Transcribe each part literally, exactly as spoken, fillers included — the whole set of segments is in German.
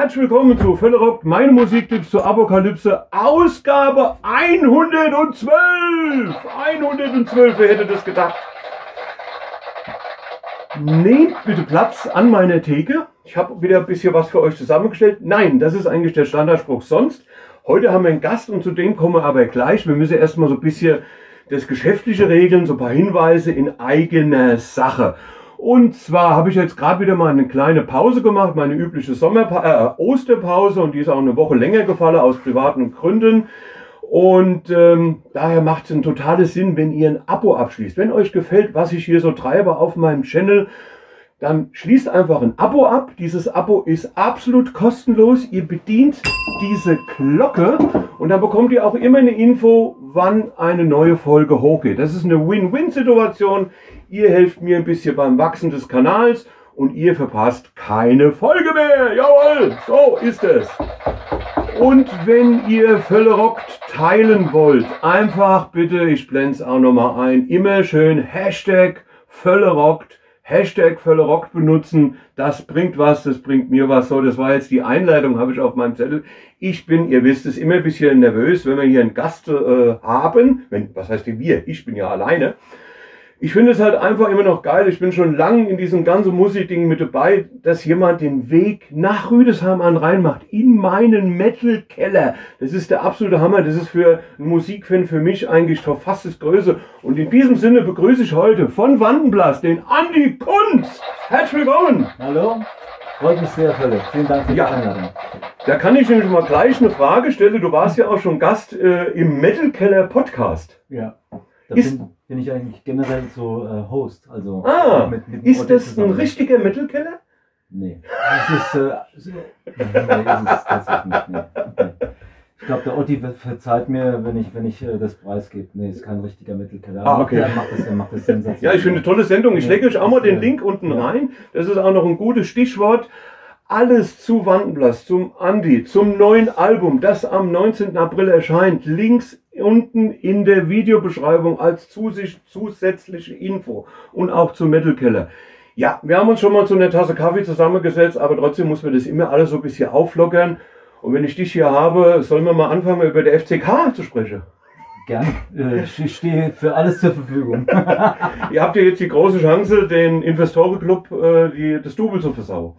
Herzlich willkommen zu Völle rockt, meine Musiktipps zur Apokalypse, Ausgabe hundertzwölf. hundertzwölf, wer hätte das gedacht? Nehmt bitte Platz an meiner Theke. Ich habe wieder ein bisschen was für euch zusammengestellt. Nein, das ist eigentlich der Standardspruch sonst. Heute haben wir einen Gast und zu dem kommen wir aber gleich. Wir müssen erstmal so ein bisschen das Geschäftliche regeln, so ein paar Hinweise in eigener Sache. Und zwar habe ich jetzt gerade wieder mal eine kleine Pause gemacht, meine übliche Sommerpa äh, Osterpause, und die ist auch eine Woche länger gefallen aus privaten Gründen. Und ähm, daher macht es einen totalen Sinn, wenn ihr ein Abo abschließt. Wenn euch gefällt, was ich hier so treibe auf meinem Channel, dann schließt einfach ein Abo ab. Dieses Abo ist absolut kostenlos. Ihr bedient diese Glocke und dann bekommt ihr auch immer eine Info, wann eine neue Folge hochgeht. Das ist eine Win-Win-Situation. Ihr helft mir ein bisschen beim Wachsen des Kanals und ihr verpasst keine Folge mehr. Jawohl, so ist es. Und wenn ihr Völle rockt teilen wollt, einfach bitte, ich blende es auch nochmal ein, immer schön Hashtag Völle rockt, Hashtag Völle rockt benutzen. Das bringt was, das bringt mir was. So, das war jetzt die Einleitung, habe ich auf meinem Zettel. Ich bin, ihr wisst es, immer ein bisschen nervös, wenn wir hier einen Gast äh, haben. Wenn, was heißt denn wir? Ich bin ja alleine. Ich finde es halt einfach immer noch geil. Ich bin schon lange in diesem ganzen Musikding mit dabei, dass jemand den Weg nach Rüdesheim an Rhein macht, in meinen Metal-Keller. Das ist der absolute Hammer. Das ist für einen Musikfan, für mich eigentlich schon fast das Größte. Und in diesem Sinne begrüße ich heute von Wandenblas den Andi Kunz. Herzlich willkommen. Hallo, freut mich sehr, Völle. Vielen Dank für die Ja. Einladung. Da kann ich nämlich mal gleich eine Frage stellen. Du warst ja auch schon Gast äh, im Metal-Keller Podcast. Ja, da Ist- bin, bin ich eigentlich generell so äh, Host. Also Ah, mit, mit dem ist Otte das ein zusammen. richtiger Metal-Keller? Nee, das ist, äh, so- nee, ist es tatsächlich nicht. Nee. Nee. Ich glaube, der Otti ver- verzeiht mir, wenn ich, wenn ich äh, das preisgebe. Nee, ist kein richtiger Mittelkeller. Ah, okay. Er macht das, er macht das sensationell. Ja, ich finde eine tolle Sendung. Ich Ja, lege euch auch mal das, den äh, Link unten ja. rein. Das ist auch noch ein gutes Stichwort. Alles zu Wandenblas, zum Andi, zum neuen Album, das am neunzehnten April erscheint. Links unten in der Videobeschreibung als zusätzlich- zusätzliche Info und auch zum Metal Keller. Ja, wir haben uns schon mal zu einer Tasse Kaffee zusammengesetzt, aber trotzdem muss man das immer alles so ein bisschen auflockern. Und wenn ich dich hier habe, sollen wir mal anfangen, über der F C K zu sprechen. Gern. Äh, ich stehe für alles zur Verfügung. Ihr habt ja jetzt die große Chance, den Investorenclub äh, die, das Double zu versauen.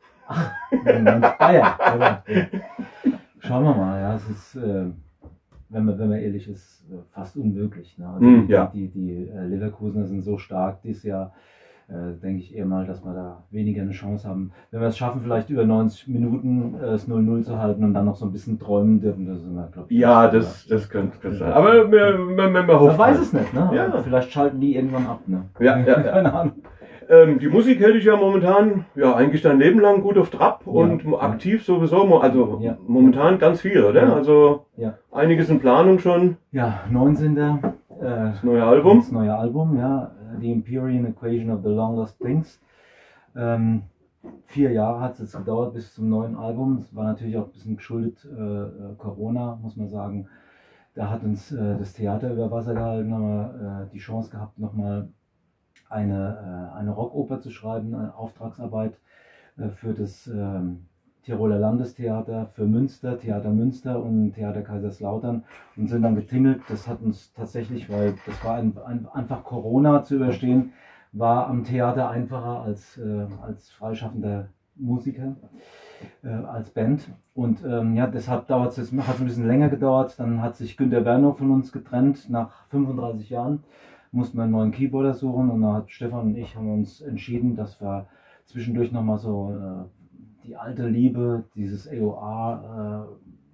Bayern. Aber, ja. Schauen wir mal, ja, es ist, äh, wenn man, wenn man ehrlich ist, äh, fast unmöglich. Ne? Also Mm, die, ja. die, die äh, Leverkusener sind so stark dieses Jahr, äh, denke ich eher mal, dass wir da weniger eine Chance haben. Wenn wir es schaffen, vielleicht über neunzig Minuten äh, das null null zu halten und dann noch so ein bisschen träumen dürfen, das ist immer, glaube ich. Ja, das, das könnte könnte sein. Aber wir, wir, wir, wir hoffen. Man weiß es nicht, ne? Ja. Vielleicht schalten die irgendwann ab, ne? Ja, ja, ja. Keine Ahnung. Ähm, die Musik hält ich ja momentan, ja, eigentlich dein Leben lang gut auf Trab und Ja. aktiv sowieso, mo- also Ja. momentan ganz viel, oder? Ja. Also Ja. einiges in Planung schon, Ja, neunzehnten. Äh, das neue Album. Das neue Album, ja. The Empyrean Equation of the Long Lost Things. Ähm, vier Jahre hat es jetzt gedauert bis zum neuen Album. Es war natürlich auch ein bisschen geschuldet äh, äh, Corona, muss man sagen. Da hat uns äh, das Theater über Wasser gehalten, haben wir äh, die Chance gehabt, nochmal eine, äh, eine Rockoper zu schreiben, eine Auftragsarbeit äh, für das ähm, Tiroler Landestheater, für Münster, Theater Münster und Theater Kaiserslautern und sind dann getingelt. Das hat uns tatsächlich, weil das war ein, ein, einfach Corona zu überstehen, war am Theater einfacher als, äh, als freischaffender Musiker, äh, als Band. Und ähm, ja, deshalb dauert es, hat es ein bisschen länger gedauert. Dann hat sich Günter Wernow von uns getrennt nach fünfunddreißig Jahren. Mussten wir einen neuen Keyboarder suchen und dann hat Stefan und ich haben uns entschieden, dass wir zwischendurch nochmal so äh, die alte Liebe, dieses A O A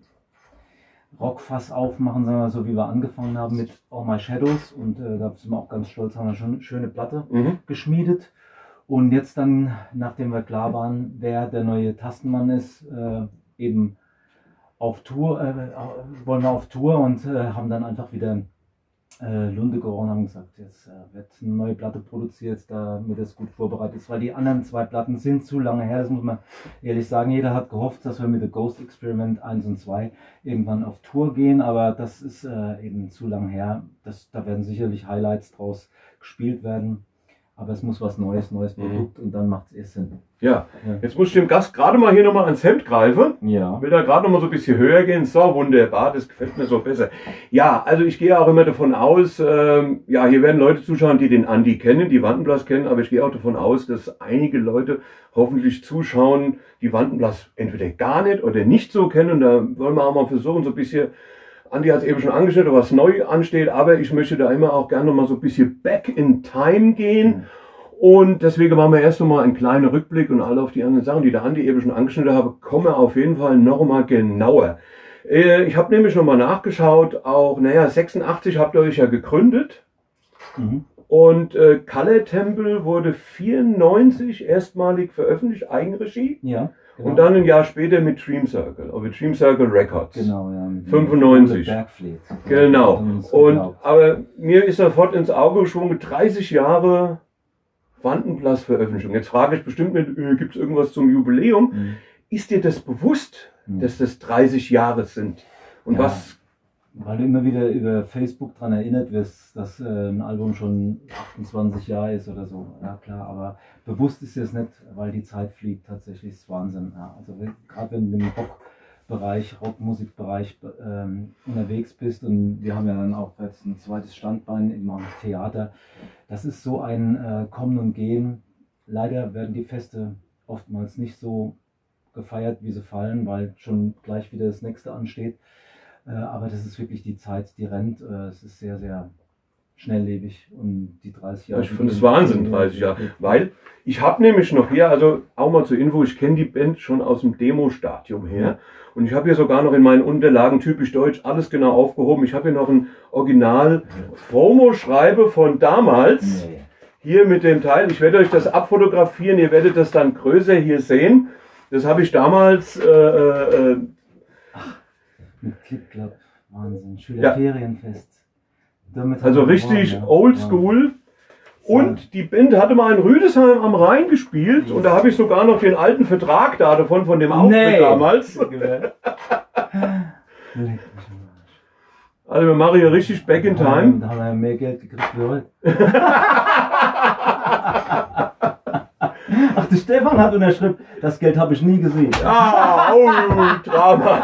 äh, Rockfass aufmachen, sagen wir so, wie wir angefangen haben mit All My Shadows, und äh, da sind wir auch ganz stolz, haben wir schon eine schöne Platte Mhm. geschmiedet. Und jetzt dann, nachdem wir klar waren, wer der neue Tastenmann ist, äh, eben auf Tour, äh, wollen wir auf Tour und äh, haben dann einfach wieder äh, Lunde gehauen und haben gesagt, jetzt äh, wird eine neue Platte produziert, damit das gut vorbereitet ist, weil die anderen zwei Platten sind zu lange her, das muss man ehrlich sagen. Jeder hat gehofft, dass wir mit The Ghost Experiment eins und zwei irgendwann auf Tour gehen, aber das ist äh, eben zu lange her. Das, da werden sicherlich Highlights draus gespielt werden. Aber es muss was Neues, neues Produkt mhm. und dann macht es erst Sinn. Ja. ja, jetzt muss ich dem Gast gerade mal hier nochmal ans Hemd greifen. Ja. Will da gerade nochmal so ein bisschen höher gehen. So, wunderbar, das gefällt mir so besser. Ja, also ich gehe auch immer davon aus, ähm, ja, hier werden Leute zuschauen, die den Andi kennen, die Wandenblas kennen, aber ich gehe auch davon aus, dass einige Leute hoffentlich zuschauen, die Wandenblas entweder gar nicht oder nicht so kennen. Und da wollen wir auch mal versuchen, so ein bisschen, Andi hat es eben schon angestellt, was neu ansteht, aber ich möchte da immer auch gerne noch mal so ein bisschen back in time gehen. Mhm. Und deswegen machen wir erst noch mal einen kleinen Rückblick und alle auf die anderen Sachen, die der Andi eben schon angeschnitten habe, kommen wir auf jeden Fall noch mal genauer. Äh, ich habe nämlich noch mal nachgeschaut, auch, naja, sechsundachtzig habt ihr euch ja gegründet. Mhm. Und äh, Color Temple wurde vierundneunzig erstmalig veröffentlicht, Eigenregie. Ja. Genau. Und dann ein Jahr später mit Dream Circle, also Dream Circle Records. Genau, ja. fünfundneunzig. Bergfleet. Genau. Und, aber mir ist sofort ins Auge geschwungen, dreißig Jahre Wandenblas-Veröffentlichung. Jetzt frage ich bestimmt nicht, äh, gibt es irgendwas zum Jubiläum? Mhm. Ist dir das bewusst, mhm. dass das dreißig Jahre sind? Und ja, was? Weil du immer wieder über Facebook daran erinnert wirst, dass äh, ein Album schon achtundzwanzig Jahre ist oder so. Ja klar, aber bewusst ist es nicht, weil die Zeit fliegt. Tatsächlich ist Wahnsinn. Ja, also gerade wenn du im Rockbereich, Rockmusikbereich ähm, unterwegs bist, und wir haben ja dann auch jetzt ein zweites Standbein im Theater. Das ist so ein äh, Kommen und Gehen. Leider werden die Feste oftmals nicht so gefeiert, wie sie fallen, weil schon gleich wieder das nächste ansteht. Äh, aber das ist wirklich die Zeit, die rennt. Äh, es ist sehr, sehr schnelllebig, und die dreißig Jahre. Ich finde es Wahnsinn, dreißig Jahre. Weil ich habe nämlich noch hier, also auch mal zur Info, ich kenne die Band schon aus dem Demo-Stadium her. Und ich habe hier sogar noch in meinen Unterlagen, typisch deutsch, alles genau aufgehoben. Ich habe hier noch ein Original-Promo-Schreibe von damals. Nee. Hier mit dem Teil. Ich werde euch das abfotografieren. Ihr werdet das dann größer hier sehen. Das habe ich damals... Äh, äh, Ach, mit Clip Club. Wahnsinn. Schülerferienfest. Ja. Also richtig ja. oldschool. Und die Band hatte mal in Rüdesheim am Rhein gespielt. Ja. Und da habe ich sogar noch den alten Vertrag da davon, von dem Auftritt nee. damals. Also wir machen hier richtig back in time. Da haben wir ja mehr Geld gekriegt wie heute. Ach, der Stefan hat unterschrieben. Das Geld habe ich nie gesehen. Ah, oh, Drama.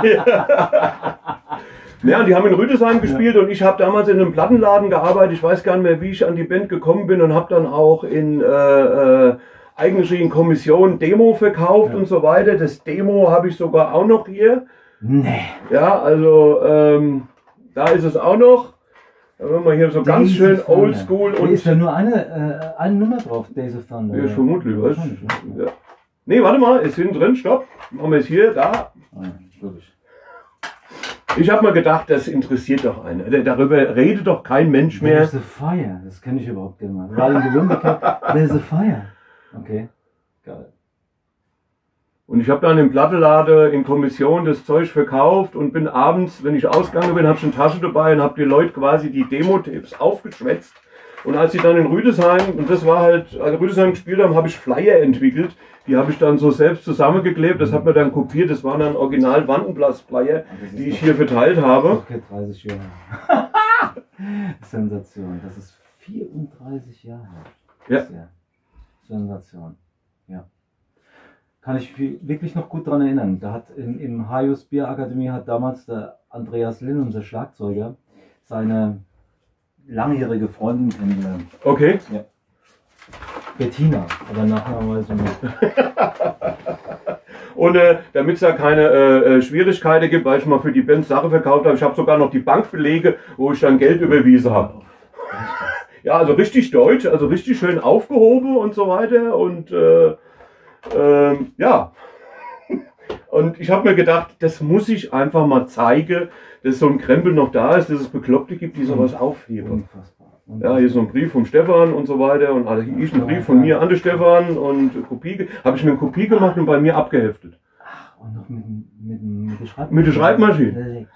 Ja, die haben in Rüdesheim gespielt, ja. Und ich habe damals in einem Plattenladen gearbeitet. Ich weiß gar nicht mehr, wie ich an die Band gekommen bin, und habe dann auch in äh, äh, Eigenregie in Kommission Demo verkauft, ja. Und so weiter. Das Demo habe ich sogar auch noch hier. Nee. Ja, also ähm, da ist es auch noch. Da haben wir hier so ganz Days schön oldschool. Und ist da nur eine, äh, eine Nummer drauf, Days of Thunder? Ja, ich vermutlich, was? Ja. Nee, warte mal, ist hinten drin, stopp. Machen wir es hier, da. Ah, wirklich. Ich habe mal gedacht, das interessiert doch einen. Darüber redet doch kein Mensch mehr. There's a fire. Das kenne ich überhaupt gar nicht. Weil die Wunderkeit, there's a fire. Okay, geil. Und ich habe dann im Plattenladen in Kommission das Zeug verkauft und bin abends, wenn ich ausgegangen bin, habe ich eine Tasche dabei und habe die Leute quasi die Demo-Tapes aufgeschwätzt. Und als sie dann in Rüdesheim, und das war halt, als Rüdesheim gespielt haben, habe ich Flyer entwickelt. Die habe ich dann so selbst zusammengeklebt, das hat man dann kopiert, das waren dann original Wandenblas-Flyer, die ich hier verteilt habe. Okay, dreißig Jahre. Sensation, das ist vierunddreißig Jahre. Ja. ja. Sensation, ja. Kann ich wirklich noch gut daran erinnern. Da hat in, im Hajus Bier Akademie hat damals der Andreas Linn, unser Schlagzeuger, seine langjährige Freundin kennengelernt. Okay. Ja. Bettina, aber Nachname weiß ich nicht. Und äh, damit es da keine äh, Schwierigkeiten gibt, weil ich mal für die Band Sache verkauft habe, ich habe sogar noch die Bankbelege, wo ich dann Geld überwiesen habe. Ja, also richtig deutsch, also richtig schön aufgehoben und so weiter. Und äh, äh, ja, und ich habe mir gedacht, das muss ich einfach mal zeigen, dass so ein Krempel noch da ist, dass es Bekloppte gibt, die sowas aufheben. Unfassbar. Ja, hier ist so ein Brief vom Stefan und so weiter, und also hier ist ein Brief von mir an den Stefan und Kopie, habe ich mir eine Kopie gemacht und bei mir abgeheftet. Ach, und noch mit, mit, mit der Schreibmaschine. Mit der Schreibmaschine.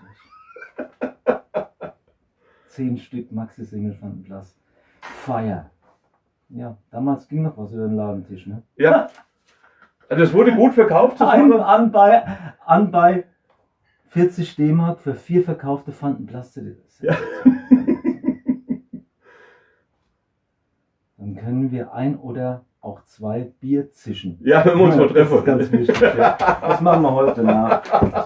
Zehn Stück Maxi-Single von Blas. Fire. Ja, damals ging noch was über den Ladentisch, ne? Ja. Also das wurde gut verkauft. An, an, bei, an bei vierzig D-Mark für vier verkaufte Fantenblas-C Ds. Ja. Dann können wenn wir ein oder auch zwei Bier zischen. Ja, wenn wir uns mal treffen. Das ist ganz wichtig. Ja. Das machen wir heute nach.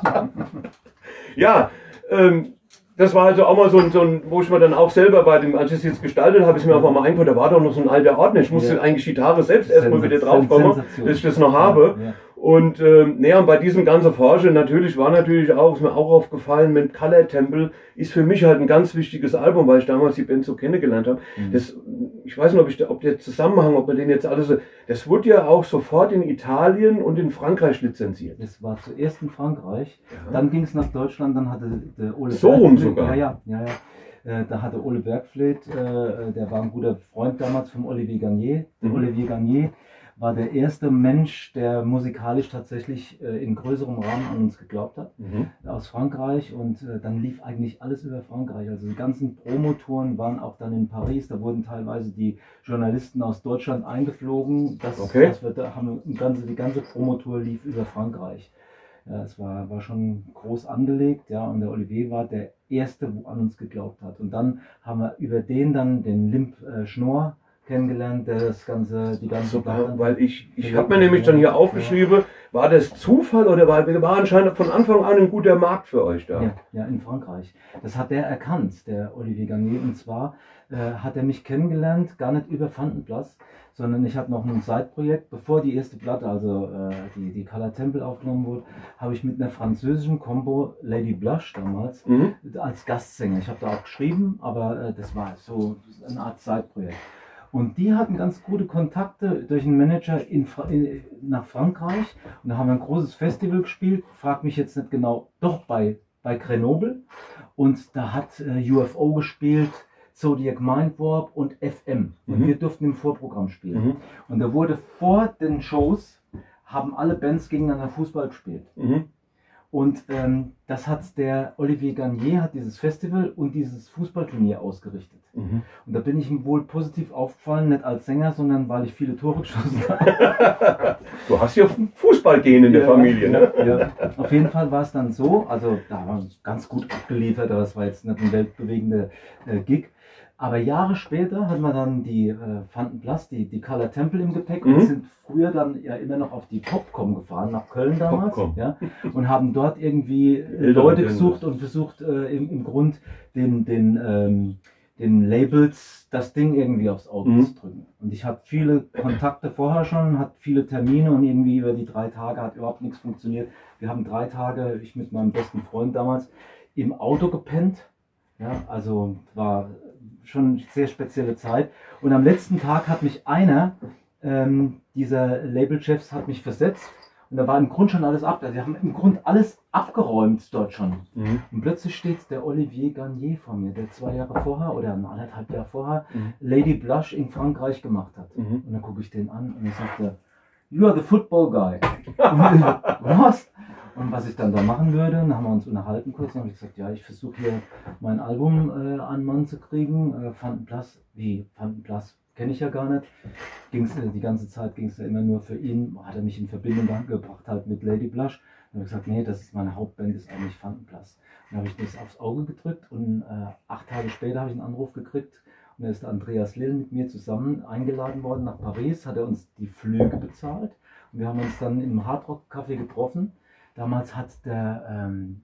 Ja, ähm, das war also auch mal so ein, so ein, wo ich mir dann auch selber bei dem, als ich es jetzt gestaltet habe, ist mir auf einmal eingefallen, da war doch noch so ein alter Ordner. Ich musste Ja. eigentlich die Tage selbst erstmal wieder drauf kommen, Sensation. dass ich das noch habe. Ja, ja. Und ähm, naja, und bei diesem ganzen Forscher natürlich war natürlich auch, ist mir auch aufgefallen, mit Color Temple ist für mich halt ein ganz wichtiges Album, weil ich damals die Band so kennengelernt habe. Mhm. Das, ich weiß nicht, ob, ich, ob der Zusammenhang, ob wir den jetzt alles, das wurde ja auch sofort in Italien und in Frankreich lizenziert. Das war zuerst in Frankreich, Ja. dann ging es nach Deutschland, dann hatte der Ole So rum Bergfleth- sogar? Ja, ja, ja, ja. Äh, da hatte Ole Bergfleth, äh, der war ein guter Freund damals vom Olivier Garnier. Der Mhm. Olivier Garnier war der erste Mensch, der musikalisch tatsächlich äh, in größerem Rahmen an uns geglaubt hat, Mhm. aus Frankreich, und äh, dann lief eigentlich alles über Frankreich. Also die ganzen Promotouren waren auch dann in Paris, da wurden teilweise die Journalisten aus Deutschland eingeflogen. Das, Okay. das wird, da haben wir, ganze, die ganze Promotour lief über Frankreich. Ja, es war, war schon groß angelegt, ja, und der Olivier war der Erste, wo an uns geglaubt hat. Und dann haben wir über den dann den Limp äh, Schnorr kennengelernt, der das ganze, die ganze Sogar, weil ich, ich habe mir nämlich dann hier aufgeschrieben, war das Zufall oder war, war anscheinend von Anfang an ein guter Markt für euch da? Ja, ja, in Frankreich. Das hat der erkannt, der Olivier Garnier. Und zwar äh, hat er mich kennengelernt, gar nicht über Vandenplatz, sondern ich hatte noch ein Side-Projekt, bevor die erste Platte, also äh, die, die Color Temple aufgenommen wurde, habe ich mit einer französischen Combo, Lady Blush damals, Mhm. als Gastsänger. Ich habe da auch geschrieben, aber äh, das war so eine Art Side-Projekt. Und die hatten ganz gute Kontakte durch einen Manager in Fra in, nach Frankreich. Und da haben wir ein großes Festival gespielt. Frag mich jetzt nicht genau, doch bei, bei Grenoble. Und da hat äh, U F O gespielt, Zodiac Mindwarp und F M. Und Mhm. wir durften im Vorprogramm spielen. Mhm. Und da wurde vor den Shows, haben alle Bands gegeneinander Fußball gespielt. Mhm. Und ähm, das hat der Olivier Garnier, hat dieses Festival und dieses Fußballturnier ausgerichtet. Mhm. Und da bin ich ihm wohl positiv aufgefallen, nicht als Sänger, sondern weil ich viele Tore geschossen habe. Du hast ja Fußballgene in der Ja, Familie, ne? Ja. Auf jeden Fall war es dann so, also da haben wir ganz gut abgeliefert, aber es war jetzt nicht ein weltbewegender äh, Gig. Aber Jahre später hatten wir dann die äh, Vandenplatz, die, die Color Temple im Gepäck, Mhm. und sind früher dann ja immer noch auf die Popcom gefahren, nach Köln damals, Popcom. ja, und haben dort irgendwie äh, Ältere Leute Bände. gesucht und versucht äh, im, im Grund den, den, ähm, den Labels das Ding irgendwie aufs Auge Mhm. zu drücken. Und ich hatte viele Kontakte vorher schon, hatte viele Termine, und irgendwie über die drei Tage hat überhaupt nichts funktioniert. Wir haben drei Tage, ich mit meinem besten Freund damals, im Auto gepennt. Ja, also war schon eine sehr spezielle Zeit. Und am letzten Tag hat mich einer ähm, dieser Labelchefs hat mich versetzt. Und da war im Grund schon alles ab. Die haben im Grund alles abgeräumt dort schon. Mhm. Und plötzlich steht der Olivier Garnier vor mir, der zwei Jahre vorher oder anderthalb Jahre vorher Mhm. Lady Blush in Frankreich gemacht hat. Mhm. Und dann gucke ich den an und er sagte, you are the football guy. Und ich, was? Und was ich dann da machen würde, dann haben wir uns unterhalten kurz, dann habe ich gesagt, ja, ich versuche hier mein Album äh, an den Mann zu kriegen. Äh, Vandenplatz, wie Vandenplatz kenne ich ja gar nicht. Ging's, äh, die ganze Zeit ging es ja immer nur für ihn, hat er mich in Verbindung gebracht halt mit Lady Blush. Dann habe ich gesagt, nee, das ist meine Hauptband, ist eigentlich Vandenplatz. Dann habe ich das aufs Auge gedrückt und äh, acht Tage später habe ich einen Anruf gekriegt. Und da ist der Andreas Lill mit mir zusammen eingeladen worden nach Paris, hat er uns die Flüge bezahlt. Und wir haben uns dann im Hardrock Café getroffen. Damals hat der, ähm,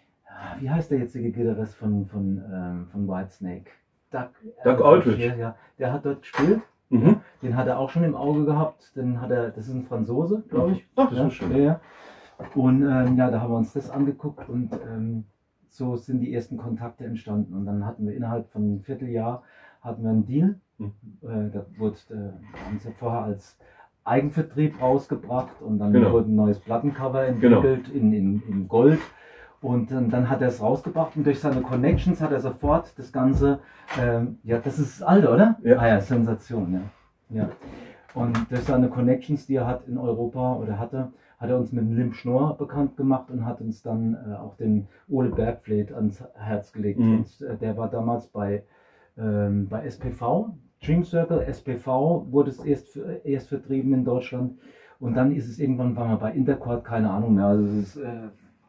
wie heißt der jetzige Gitarrist von, von, ähm, von Whitesnake? Doug, Doug äh, Aldrich. Ja, ja, der hat dort gespielt. Mhm. Den hat er auch schon im Auge gehabt. Den hat er, das ist ein Franzose, glaube ich. Ach, das ja, ist schön. Ja, ja. Und ähm, ja, da haben wir uns das angeguckt, und ähm, so sind die ersten Kontakte entstanden. Und dann hatten wir innerhalb von einem Vierteljahr hatten wir einen Deal. Mhm. Äh, da wurde, äh, haben sie vorher als Eigenvertrieb rausgebracht, und dann Genau. wurde ein neues Plattencover entwickelt in, in, in Gold. Und dann, dann hat er es rausgebracht, und durch seine Connections hat er sofort das Ganze, ähm, ja, das ist das Alte, oder? Ja. Ah ja, Sensation, ja. ja. Und durch seine Connections, die er hat in Europa oder hatte, hat er uns mit dem Limp Schnorr bekannt gemacht und hat uns dann äh, auch den Ole Bergfleth ans Herz gelegt. Mhm. Und äh, der war damals bei, ähm, bei S P V, Dream Circle, S P V wurde es erst, erst vertrieben in Deutschland. Und dann ist es irgendwann, war man bei Intercord, keine Ahnung mehr. Also es ist, äh,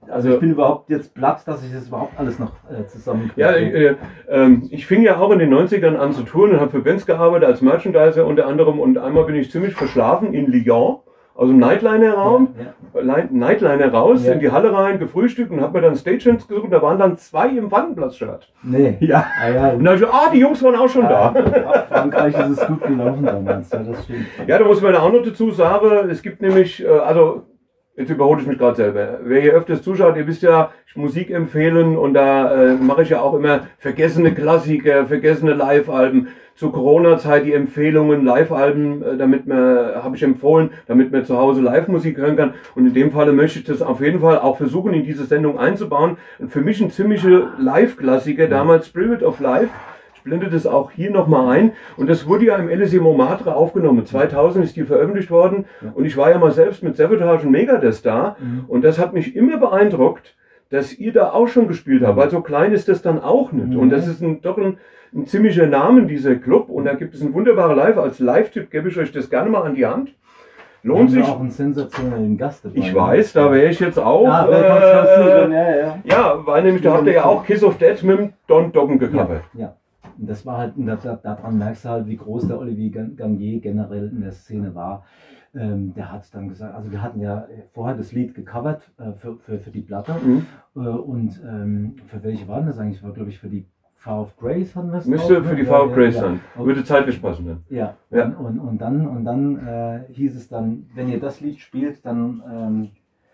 Also ich bin überhaupt jetzt platt, dass ich das überhaupt alles noch äh, zusammenkriege. Ja, äh, äh, ich fing ja auch in den neunzigern an zu touren und habe für Bands gearbeitet als Merchandiser unter anderem, und einmal bin ich ziemlich verschlafen in Lyon, aus dem Nightliner-Raum, ja, ja. Nightliner raus, ja, in die Halle rein, gefrühstückt und habe mir dann Stagehands gesucht, und da waren dann zwei im Wandenplatz-Shirt. Nee. Ja. Ah, ja. Und dann habe ich gesagt, ah, die Jungs waren auch schon ah, da. Auf Frankreich ist es gut gelaufen damals, ja, das stimmt. Ja, da muss man auch noch dazu sagen, es gibt nämlich, also, jetzt überhole ich mich gerade selber. Wer hier öfters zuschaut, ihr wisst ja, ich Musik empfehlen, und da äh, mache ich ja auch immer vergessene Klassiker, vergessene Live-Alben. Zur Corona-Zeit die Empfehlungen, Live-Alben, äh, damit man, habe ich empfohlen, damit man zu Hause Live-Musik hören kann. Und in dem Falle möchte ich das auf jeden Fall auch versuchen, in diese Sendung einzubauen. Und für mich ein ziemlicher Live-Klassiker, damals Spirit of Life. Ich blende das auch hier nochmal ein. Und das wurde ja im L S E Montmartre aufgenommen. zweitausend ist die veröffentlicht worden. Und ich war ja mal selbst mit Savatage und Megadeth da. Mhm. Und das hat mich immer beeindruckt, dass ihr da auch schon gespielt habt. Weil so klein ist das dann auch nicht. Mhm. Und das ist ein, doch ein, ein ziemlicher Name, dieser Club. Und da gibt es ein wunderbarer Live. Als Live-Tipp gebe ich euch das gerne mal an die Hand. Lohnt sich. Auch einen sensationellen Gast dabei. Ich weiß, da wäre ich jetzt auch. Ja, äh, ja, ja. ja, weil nämlich da habt ihr ja auch Kiss of Death mit dem Don Doggen gecovert. Ja, ja. Und das war halt, daran merkst du halt, wie groß der Olivier Garnier generell in der Szene war. Ähm, der hat dann gesagt, also wir hatten ja vorher das Lied gecovert äh, für, für, für die Platte. Mhm. Äh, und ähm, für welche waren das eigentlich? War, glaube ich, für die Far of Grace hatten wir es. Müsste auch, für die Far of Grace sein. Ja, ja. Würde zeitlich passen dann. Ja, ja. Und, und, und dann, und dann äh, hieß es dann, wenn ihr das Lied spielt, dann ähm,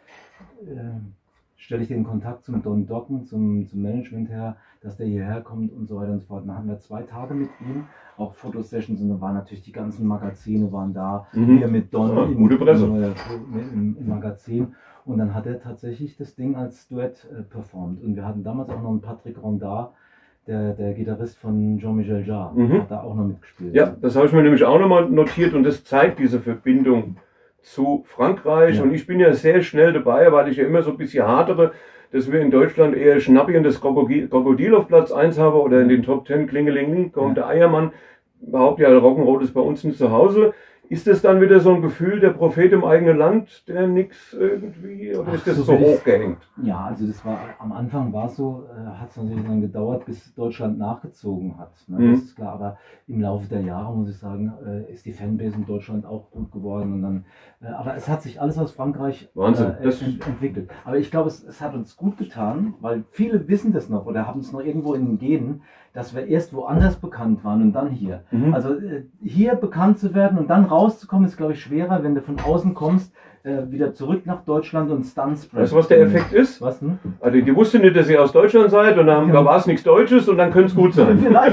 äh, stelle ich den Kontakt zum Don Doggen, zum, zum Management her, dass der hierher kommt und so weiter und so fort. Dann hatten wir zwei Tage mit ihm, auch Fotosessions, und da waren natürlich die ganzen Magazine waren da, mhm. wir mit Don ja, im, gute Presse. Im, im, im Magazin. Und dann hat er tatsächlich das Ding als Duett äh, performt. Und wir hatten damals auch noch einen Patrick Rondard, der, der Gitarrist von Jean-Michel Jarre, mhm. hat da auch noch mitgespielt. Ja, das habe ich mir nämlich auch nochmal notiert, und das zeigt diese Verbindung zu Frankreich. Ja. Und ich bin ja sehr schnell dabei, weil ich ja immer so ein bisschen hadere, dass wir in Deutschland eher Schnappi und das Krokodil auf Platz eins haben, oder in den Top Ten Klingeling kommt ja. der Eiermann. Überhaupt ja, Rock'n'Roll ist bei uns nicht zu Hause. Ist das dann wieder so ein Gefühl, der Prophet im eigenen Land, der nix irgendwie, oder Ach, ist das so, so hochgehängt? Ja, also das war, am Anfang war es so, äh, hat es natürlich dann gedauert, bis Deutschland nachgezogen hat. Ne? Mhm. Das ist klar, aber im Laufe der Jahre, muss ich sagen, äh, ist die Fanbase in Deutschland auch gut geworden. Und dann, äh, aber es hat sich alles aus Frankreich äh, ent entwickelt. Aber ich glaube, es, es hat uns gut getan, weil viele wissen das noch oder haben es noch irgendwo in den Genen, dass wir erst woanders bekannt waren und dann hier. Mhm. Also äh, hier bekannt zu werden und dann rauszukommen, ist, glaube ich, schwerer, wenn du von außen kommst, äh, wieder zurück nach Deutschland und Stunts. Weißt du, was der Effekt ist? Was denn? Also die wussten nicht, dass ihr aus Deutschland seid, und dann ja. war es nichts Deutsches, und dann könnte es gut sein. Vielleicht.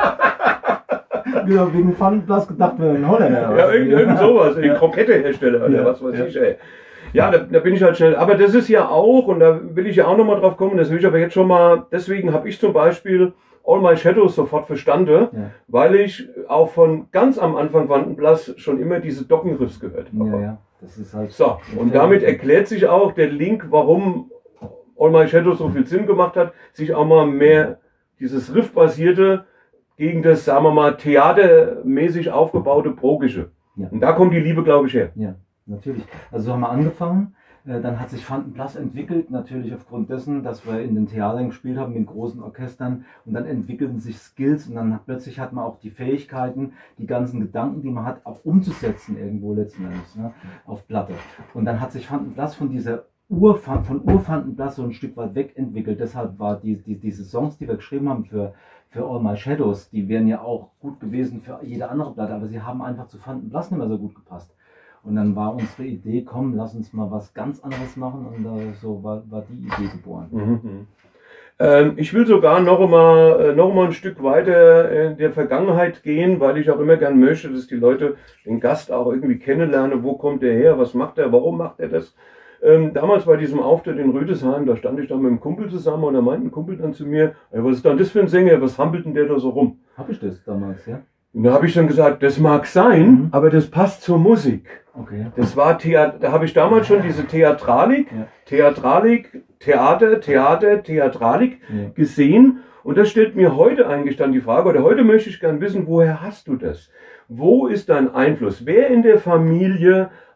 Genau, wegen Pfannenplatz gedacht, wir in Holländer. Ja, irgend, irgend sowas, ja. Krokettehersteller oder ja. was weiß ja. ich, ey. Ja, da, da bin ich halt schnell. Aber das ist ja auch, und da will ich ja auch nochmal drauf kommen, das will ich aber jetzt schon mal, deswegen habe ich zum Beispiel All My Shadows sofort verstanden, ja. weil ich auch von ganz am Anfang Wandenplatz schon immer diese Dockenriffs gehört habe. Ja, ja. Das ist halt so, und damit erklärt sich auch der Link, warum All My Shadows so viel Sinn gemacht hat, sich auch mal mehr dieses Riff-basierte gegen das, sagen wir mal, theatermäßig aufgebaute Progische. Ja. Und da kommt die Liebe, glaube ich, her. Ja, natürlich. Also so haben wir angefangen. Dann hat sich Vandenplas entwickelt, natürlich aufgrund dessen, dass wir in den Theatern gespielt haben, mit großen Orchestern, und dann entwickelten sich Skills, und dann hat, plötzlich hat man auch die Fähigkeiten, die ganzen Gedanken, die man hat, auch umzusetzen irgendwo letzten Endes, ne, auf Platte. Und dann hat sich Vandenplas von dieser Ur, von Ur-Vandenplas so ein Stück weit wegentwickelt. Deshalb war die, die, diese Songs, die wir geschrieben haben für, für All My Shadows, die wären ja auch gut gewesen für jede andere Platte, aber sie haben einfach zu Vandenplas nicht mehr so gut gepasst. Und dann war unsere Idee, komm, lass uns mal was ganz anderes machen, und äh, so war, war die Idee geboren. Mhm. Ähm, ich will sogar noch mal, äh, noch mal ein Stück weiter in der Vergangenheit gehen, weil ich auch immer gern möchte, dass die Leute den Gast auch irgendwie kennenlernen. Wo kommt er her? Was macht er? Warum macht er das? Ähm, damals bei diesem Auftritt in Rüdesheim, da stand ich dann mit einem Kumpel zusammen, und da meinte ein Kumpel dann zu mir, hey, was ist denn das für ein Sänger? Was hampelt denn der da so rum? Hab ich das damals, ja? Und da habe ich dann gesagt, das mag sein, mhm. aber das passt zur Musik. Okay. Das war Theater, da habe ich damals schon diese Theatralik, ja. Theatralik, Theater, Theater, Theatralik ja. gesehen. Und das stellt mir heute eigentlich dann die Frage, oder heute möchte ich gern wissen, woher hast du das? Wo ist dein Einfluss? Wer in der Familie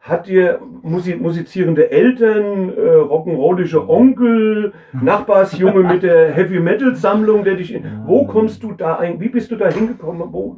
Hat ihr Musi musizierende Eltern, äh, rock'n'rollische Onkel, Nachbarsjunge mit der Heavy Metal Sammlung, der dich, in, wo kommst du da ein, wie bist du da hingekommen, wo,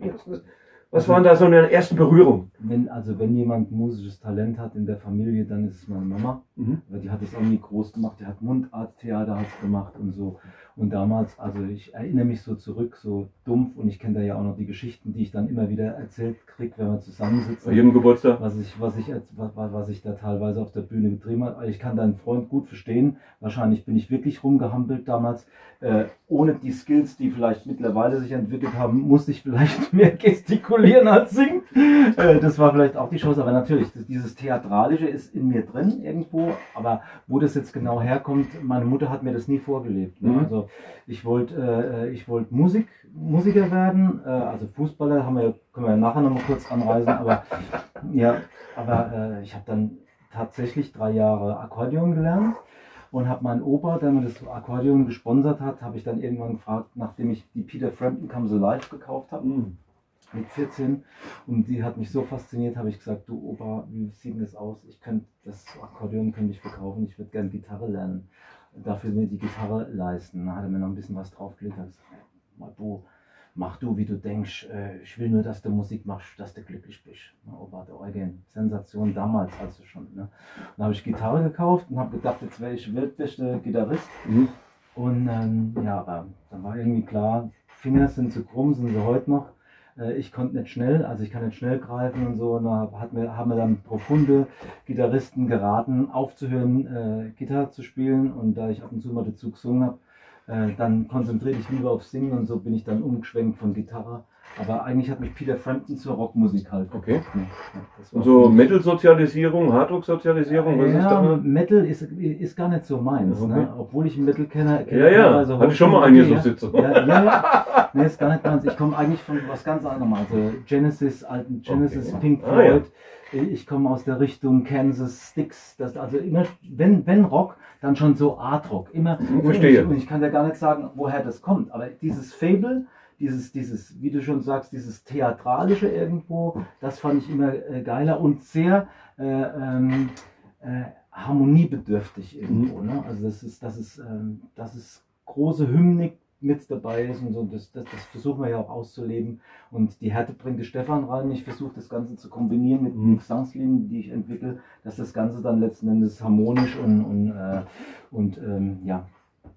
was waren da so eine erste Berührung? Wenn, also wenn jemand musisches Talent hat in der Familie, dann ist es meine Mama, mhm. weil die hat es auch nie groß gemacht, die hat Mundarttheater hat's gemacht und so. Und damals, also ich erinnere mich so zurück, so dumpf, und ich kenne da ja auch noch die Geschichten, die ich dann immer wieder erzählt kriege, wenn wir zusammensitzen. Bei jedem Geburtstag? Was ich, was, ich, was, was ich da teilweise auf der Bühne getrieben habe. Also ich kann deinen Freund gut verstehen. Wahrscheinlich bin ich wirklich rumgehampelt damals. Äh, ohne die Skills, die vielleicht mittlerweile sich entwickelt haben, musste ich vielleicht mehr gestikulieren als singen. Äh, das war vielleicht auch die Chance. Aber natürlich, das, dieses Theatralische ist in mir drin irgendwo. Aber wo das jetzt genau herkommt, meine Mutter hat mir das nie vorgelebt. Ne? Mhm. Also ich wollte äh, ich wollte Musik, Musiker werden, äh, also Fußballer, haben wir, können wir nachher noch mal kurz anreisen, aber ja, aber äh, ich habe dann tatsächlich drei Jahre Akkordeon gelernt und habe meinen Opa, der mir das Akkordeon gesponsert hat, habe ich dann irgendwann gefragt, nachdem ich die Peter Frampton Comes Alive gekauft habe, mhm. mit vierzehn, und die hat mich so fasziniert, habe ich gesagt, du Opa, wie sieht denn das aus? Ich könnte das Akkordeon könnte ich verkaufen, ich würde gerne Gitarre lernen. Dafür mir die Gitarre leisten. Da hat er mir noch ein bisschen was draufgelegt. Hat gesagt, Bo, mach du, wie du denkst. Ich will nur, dass du Musik machst, dass du glücklich bist. Opa, der Eugen, Sensation damals also schon. Ne? Dann habe ich Gitarre gekauft und habe gedacht, jetzt wäre ich weltbeste Gitarrist. Mhm. Und ähm, ja, aber dann war irgendwie klar, Finger sind zu krumm, sind sie heute noch. Ich konnte nicht schnell, also ich kann nicht schnell greifen und so. Und da hat mir, haben mir dann profunde Gitarristen geraten, aufzuhören, äh, Gitarre zu spielen. Und da ich ab und zu mal dazu gesungen habe, äh, dann konzentriere ich lieber auf Singen, und so bin ich dann umgeschwenkt von Gitarre. Aber eigentlich hat mich Peter Frampton zur Rockmusik halt. Okay. Ja, so Metal-Sozialisierung, Hardrock-Sozialisierung, was ja, ist da? Metal ist, ist gar nicht so meins, okay. Ne? Obwohl ich Metal kenne. Ja, ja, also hatte schon mal einen hier so sitzen. Ja, ja, ja. Nee, ist gar nicht meins. Ich komme eigentlich von was ganz anderem. Also Genesis, alten Genesis, okay. Pink Floyd. Ah, ja. Ich komme aus der Richtung Kansas, Styx. Das, also immer, wenn, wenn Rock, dann schon so Art Rock. Immer. Verstehe. Und ich, und ich kann dir gar nicht sagen, woher das kommt. Aber dieses Fable, Dieses, dieses, wie du schon sagst, dieses Theatralische irgendwo, das fand ich immer äh, geiler und sehr äh, ähm, äh, harmoniebedürftig irgendwo. Ne? Also das ist, das ist, ähm, das ist große Hymnik mit dabei ist und so, das, das, das versuchen wir ja auch auszuleben. Und die Härte bringt der Stefan rein. Ich versuche das Ganze zu kombinieren mit mhm. Gesangslinien, die ich entwickle, dass das Ganze dann letzten Endes harmonisch und, und, äh, und ähm, ja,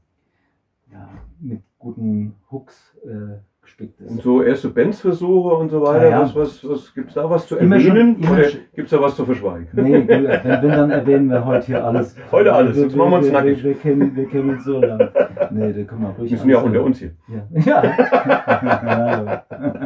ja, mit guten Hooks äh, gespickt ist. Und so erste Bandsversuche und so weiter, ja, ja. was, was, was gibt es da was zu erwähnen schon, oder gibt es da was zu verschweigen? Nee, wenn, wenn, dann erwähnen wir heute hier alles. Heute alles, jetzt machen wir uns nackig. Wir, wir, kennen, wir kennen uns so lange. Nee, da können wir ruhig. Wir sind ja auch unter uns hier. Ja. ja.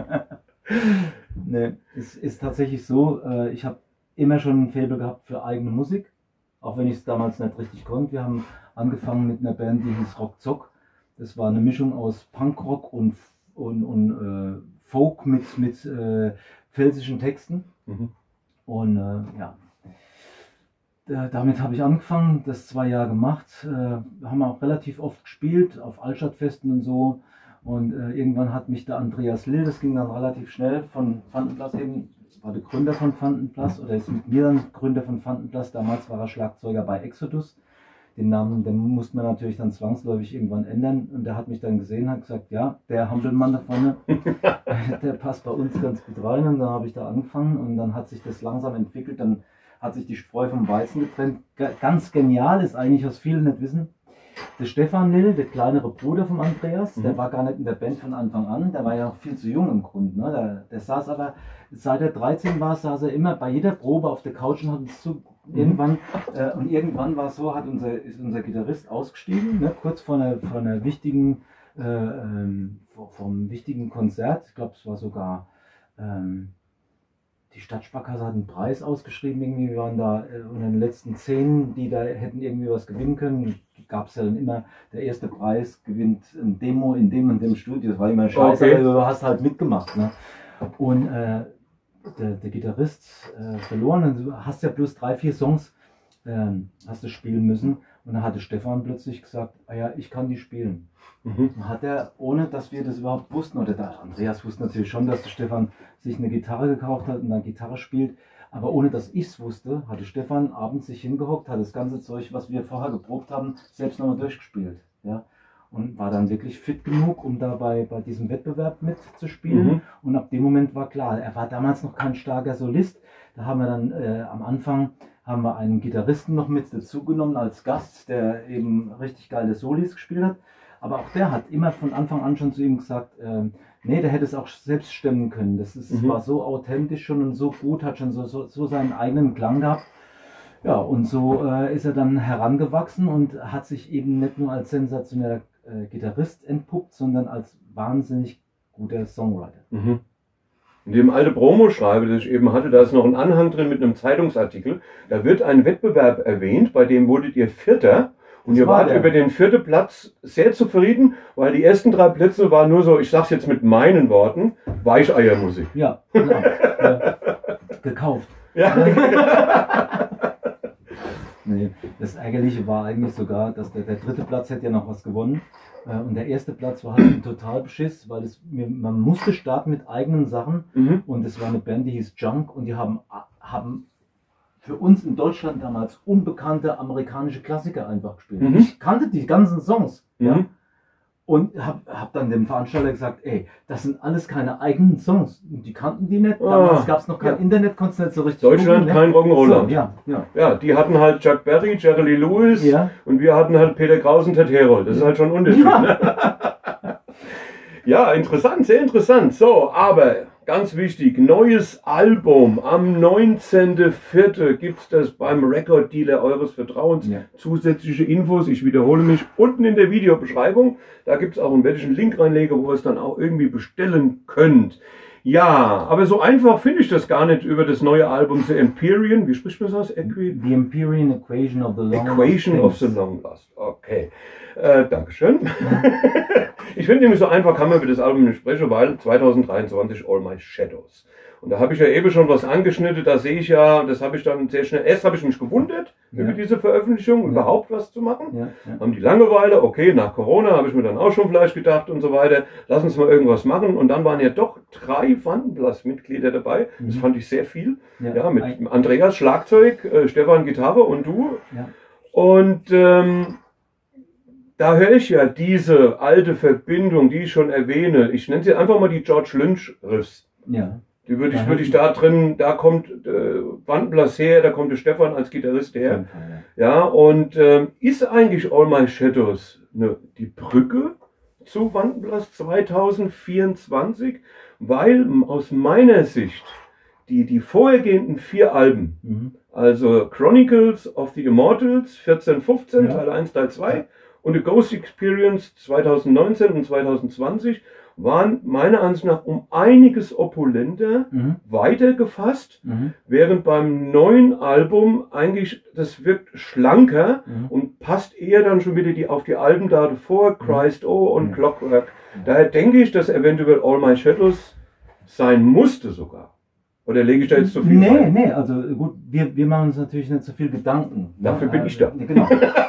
Nee, es ist tatsächlich so, ich habe immer schon ein Faible gehabt für eigene Musik, auch wenn ich es damals nicht richtig konnte. Wir haben angefangen mit einer Band, die hieß Rock Zock. Das war eine Mischung aus Punkrock und und, und äh, Folk mit, mit äh, pfälzischen Texten. Mhm. Und äh, ja, da, damit habe ich angefangen, das zwei Jahre gemacht. Äh, haben auch relativ oft gespielt, auf Altstadtfesten und so. Und äh, irgendwann hat mich der Andreas Lill, das ging dann relativ schnell, von Vandenplas eben, war der Gründer von Vandenplas, oder ist mit mir dann Gründer von Vandenplas. Damals war er Schlagzeuger bei Exodus. Den Namen, den musste man natürlich dann zwangsläufig irgendwann ändern. Und der hat mich dann gesehen, hat gesagt, ja, der Hampelmann da vorne, der passt bei uns ganz gut rein. Und dann habe ich da angefangen und dann hat sich das langsam entwickelt. Dann hat sich die Spreu vom Weizen getrennt. Ganz genial ist eigentlich, was viele nicht wissen. Der Stefan Lill, der kleinere Bruder von Andreas, mhm. der war gar nicht in der Band von Anfang an. Der war ja noch viel zu jung im Grunde. Ne? Der, der saß aber, seit er dreizehn war, saß er immer bei jeder Probe auf der Couch und hat uns zu. Irgendwann, äh, und irgendwann war es so, hat unser, ist unser Gitarrist ausgestiegen, ne, kurz vor einer, vor einer wichtigen, äh, ähm, vor, vom wichtigen Konzert. Ich glaube, es war sogar, ähm, die Stadtsparkasse hat einen Preis ausgeschrieben, irgendwie, wir waren da äh, unter den letzten zehn, die da hätten irgendwie was gewinnen können. Gab es ja dann immer, der erste Preis gewinnt ein Demo in dem und dem Studio, das war immer scheiße, okay. Aber du hast halt mitgemacht. Ne? Und äh, Der, der Gitarrist äh, verloren, und du hast ja bloß drei, vier Songs äh, hast du spielen müssen, und dann hatte Stefan plötzlich gesagt, ah ja, ich kann die spielen. Mhm. Dann hat er, ohne dass wir das überhaupt wussten, oder der Andreas wusste natürlich schon, dass der Stefan sich eine Gitarre gekauft hat und dann Gitarre spielt, Aber ohne dass ich es wusste, hatte Stefan abends sich hingehockt, hat das ganze Zeug, was wir vorher geprobt haben, selbst nochmal durchgespielt. Ja? Und war dann wirklich fit genug, um dabei bei diesem Wettbewerb mitzuspielen. Mhm. Und ab dem Moment war klar, er war damals noch kein starker Solist. Da haben wir dann äh, am Anfang haben wir einen Gitarristen noch mit dazu genommen als Gast, der eben richtig geile Solis gespielt hat. Aber auch der hat immer von Anfang an schon zu ihm gesagt, äh, nee, der hätte es auch selbst stemmen können. Das ist, mhm. war so authentisch schon und so gut, hat schon so, so, so seinen eigenen Klang gehabt. Ja, und so äh, ist er dann herangewachsen und hat sich eben nicht nur als sensationeller äh, Gitarrist entpuppt, sondern als wahnsinnig guter Songwriter. Mhm. In dem alte Promo-Schreibe, das ich eben hatte, da ist noch ein Anhang drin mit einem Zeitungsartikel. Da wird ein Wettbewerb erwähnt, bei dem wurdet ihr Vierter. Und ihr wart über den vierten Platz sehr zufrieden, weil die ersten drei Plätze waren nur so, ich sag's jetzt mit meinen Worten, Weicheiermusik. Ja, genau. äh, gekauft. Ja. Nee, das Ärgerliche war eigentlich sogar, dass der, der dritte Platz hätte ja noch was gewonnen. Äh, und der erste Platz war halt ein Totalbeschiss, weil es, man musste starten mit eigenen Sachen. Mhm. Und es war eine Band, die hieß Junk und die haben, haben für uns in Deutschland damals unbekannte amerikanische Klassiker einfach gespielt. Mhm. Ich kannte die ganzen Songs. Mhm. Ja, und habe hab dann dem Veranstalter gesagt, ey, das sind alles keine eigenen Songs. Und die kannten die nicht. Damals ah, gab es noch kein ja. Internet, konntest du nicht so richtig Deutschland gucken, kein ne? Rock'n'Roller. So, ja, ja. ja, die hatten halt Chuck Berry, Jerry Lee Lewis ja. und wir hatten halt Peter Kraus und Ted Herold. Das ist halt schon ein Unterschied. Ja. Ne? Ja, interessant, sehr interessant. So, aber ganz wichtig, neues Album. Am neunzehnten vierten gibt es das beim Record-Dealer eures Vertrauens. Ja. Zusätzliche Infos, ich wiederhole mich, unten in der Videobeschreibung. Da gibt es auch einen, wenn ich einen Link reinlege, wo ihr es dann auch irgendwie bestellen könnt. Ja, aber so einfach finde ich das gar nicht über das neue Album The Empyrean. Wie spricht man das aus? Equi The Empyrean Equation of the Long Equation of the Long Lost. Okay. Äh, Dankeschön. Ich finde nämlich so einfach kann man über das Album nicht sprechen, weil zwanzig dreiundzwanzig All My Shadows. Und da habe ich ja eben schon was angeschnitten, da sehe ich ja, das habe ich dann sehr schnell, erst habe ich mich gewundert, ja. über diese Veröffentlichung, ja. überhaupt was zu machen. Ja, ja. Haben die Langeweile, okay, nach Corona habe ich mir dann auch schon vielleicht gedacht und so weiter, lass uns mal irgendwas machen. Und dann waren ja doch drei Wandenblatt-Mitglieder dabei, mhm. das fand ich sehr viel. Ja, ja mit Ein Andreas Schlagzeug, äh, Stefan Gitarre und du. Ja. Und ähm, da höre ich ja diese alte Verbindung, die ich schon erwähne. Ich nenne sie einfach mal die George Lynch Riffs. Ja. Die würde ich, würde ich da drin, da kommt äh, Wandenblatt her, da kommt der Stefan als Gitarrist her. Ja, ja und ähm, ist eigentlich All My Shadows ne, die Brücke zu Wandenblatt zwanzig vierundzwanzig? Weil aus meiner Sicht die, die vorhergehenden vier Alben, mhm. also Chronicles of the Immortals vierzehn fünfzehn, ja. Teil eins, Teil zwei, ja. und The Ghost Experience zwanzig neunzehn und zwanzig zwanzig waren meiner Ansicht nach um einiges opulenter mhm. weitergefasst, mhm. während beim neuen Album eigentlich das wirkt schlanker mhm. und passt eher dann schon wieder die, auf die Alben da davor, Christ O und mhm. Clockwork. Mhm. Daher denke ich, dass eventuell All My Shadows sein musste sogar. Oder lege ich da jetzt zu viel Nee, rein? nee, also gut, wir, wir machen uns natürlich nicht so viel Gedanken. Dafür ne? bin ich da. Genau.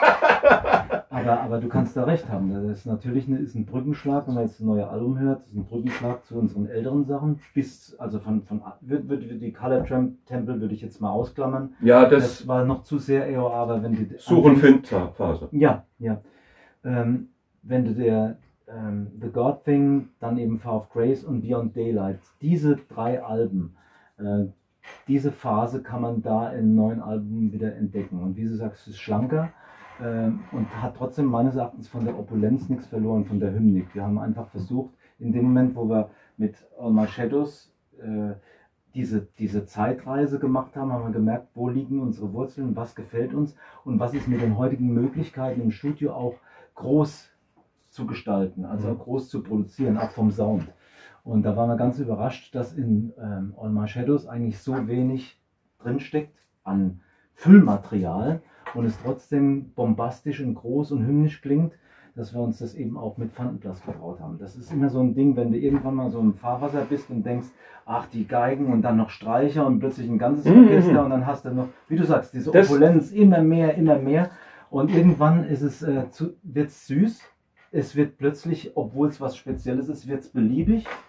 Aber, aber du kannst da recht haben. Das ist natürlich eine, ist ein Brückenschlag, wenn man jetzt ein neues Album hört, das ist ein Brückenschlag zu unseren älteren Sachen. Bis, also von, von wird, wird, die Color Temple würde ich jetzt mal ausklammern. Ja, das, das war noch zu sehr E O A, aber wenn du Such- und Find-Phase. Ja, ja. Ähm, wenn du der ähm, The God Thing, dann eben Far of Grace und Beyond Daylight, diese drei Alben, äh, diese Phase kann man da im neuen Album wieder entdecken. Und wie du sagst, es ist schlanker. Ähm, und hat trotzdem meines Erachtens von der Opulenz nichts verloren, von der Hymnik. Wir haben einfach versucht, in dem Moment, wo wir mit All My Shadows äh, diese, diese Zeitreise gemacht haben, haben wir gemerkt, wo liegen unsere Wurzeln, was gefällt uns und was ist mit den heutigen Möglichkeiten im Studio auch groß zu gestalten, also auch groß zu produzieren, auch vom Sound. Und da waren wir ganz überrascht, dass in ähm, All My Shadows eigentlich so wenig drinsteckt an Füllmaterial, und es trotzdem bombastisch und groß und hymnisch klingt, dass wir uns das eben auch mit Vandenblatt getraut haben. Das ist immer so ein Ding, wenn du irgendwann mal so im Fahrwasser bist und denkst, ach, die Geigen und dann noch Streicher und plötzlich ein ganzes Mhm. Orchester und dann hast du noch, wie du sagst, diese Das- Opulenz, immer mehr, immer mehr. Und irgendwann ist es, äh, zu, wird's süß. Es wird plötzlich, obwohl es was Spezielles ist, wird es beliebig.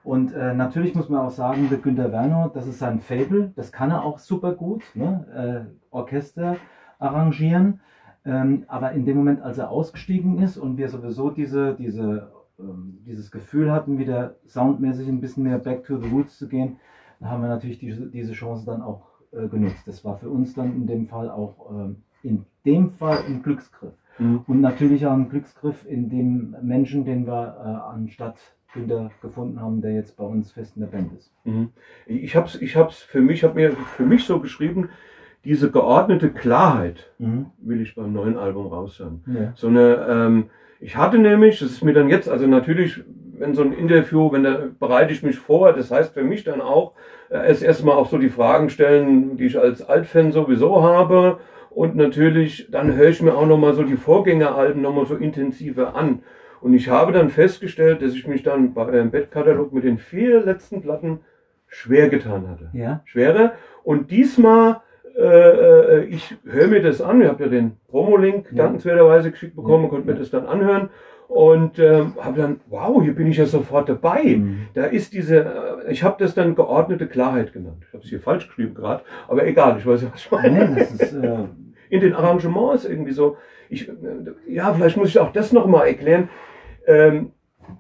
Und äh, natürlich muss man auch sagen, der Günter Werner, das ist sein Faible, das kann er auch super gut, ne? äh, Orchester arrangieren. Ähm, aber in dem Moment, als er ausgestiegen ist und wir sowieso diese, diese, ähm, dieses Gefühl hatten, wieder soundmäßig ein bisschen mehr back to the roots zu gehen, da haben wir natürlich diese, diese Chance dann auch äh, genutzt. Das war für uns dann in dem Fall auch ähm, in dem Fall ein Glücksgriff. Mhm. Und natürlich auch ein Glücksgriff in dem Menschen, den wir äh, anstatt Günter gefunden haben, der jetzt bei uns fest in der Band ist. Mhm. Ich habe es ich hab's für mich, hab mir für mich so geschrieben, diese geordnete Klarheit mhm. will ich beim neuen Album raushören. Ja. So eine, ähm, ich hatte nämlich, das ist mir dann jetzt, also natürlich, wenn so ein Interview, wenn da bereite ich mich vor, das heißt für mich dann auch, äh, erst erstmal auch so die Fragen stellen, die ich als Altfan sowieso habe. Und natürlich, dann höre ich mir auch nochmal so die Vorgängeralben nochmal so intensiver an. Und ich habe dann festgestellt, dass ich mich dann beim Backkatalog mit den vier letzten Platten schwer getan hatte. Ja. Schwerer. Und diesmal, äh, ich höre mir das an. Ich habe ja den Promo-Link ja. dankenswerterweise geschickt bekommen, ja. konnte mir ja. das dann anhören. Und äh, habe dann, wow, hier bin ich ja sofort dabei. Mhm. Da ist diese, äh, ich habe das dann geordnete Klarheit genannt. Ich habe es hier falsch geschrieben gerade, aber egal, ich weiß ja, was ich meine. Nee, das ist, äh... In den Arrangements irgendwie so, ich, äh, ja, vielleicht muss ich auch das nochmal erklären. Ähm,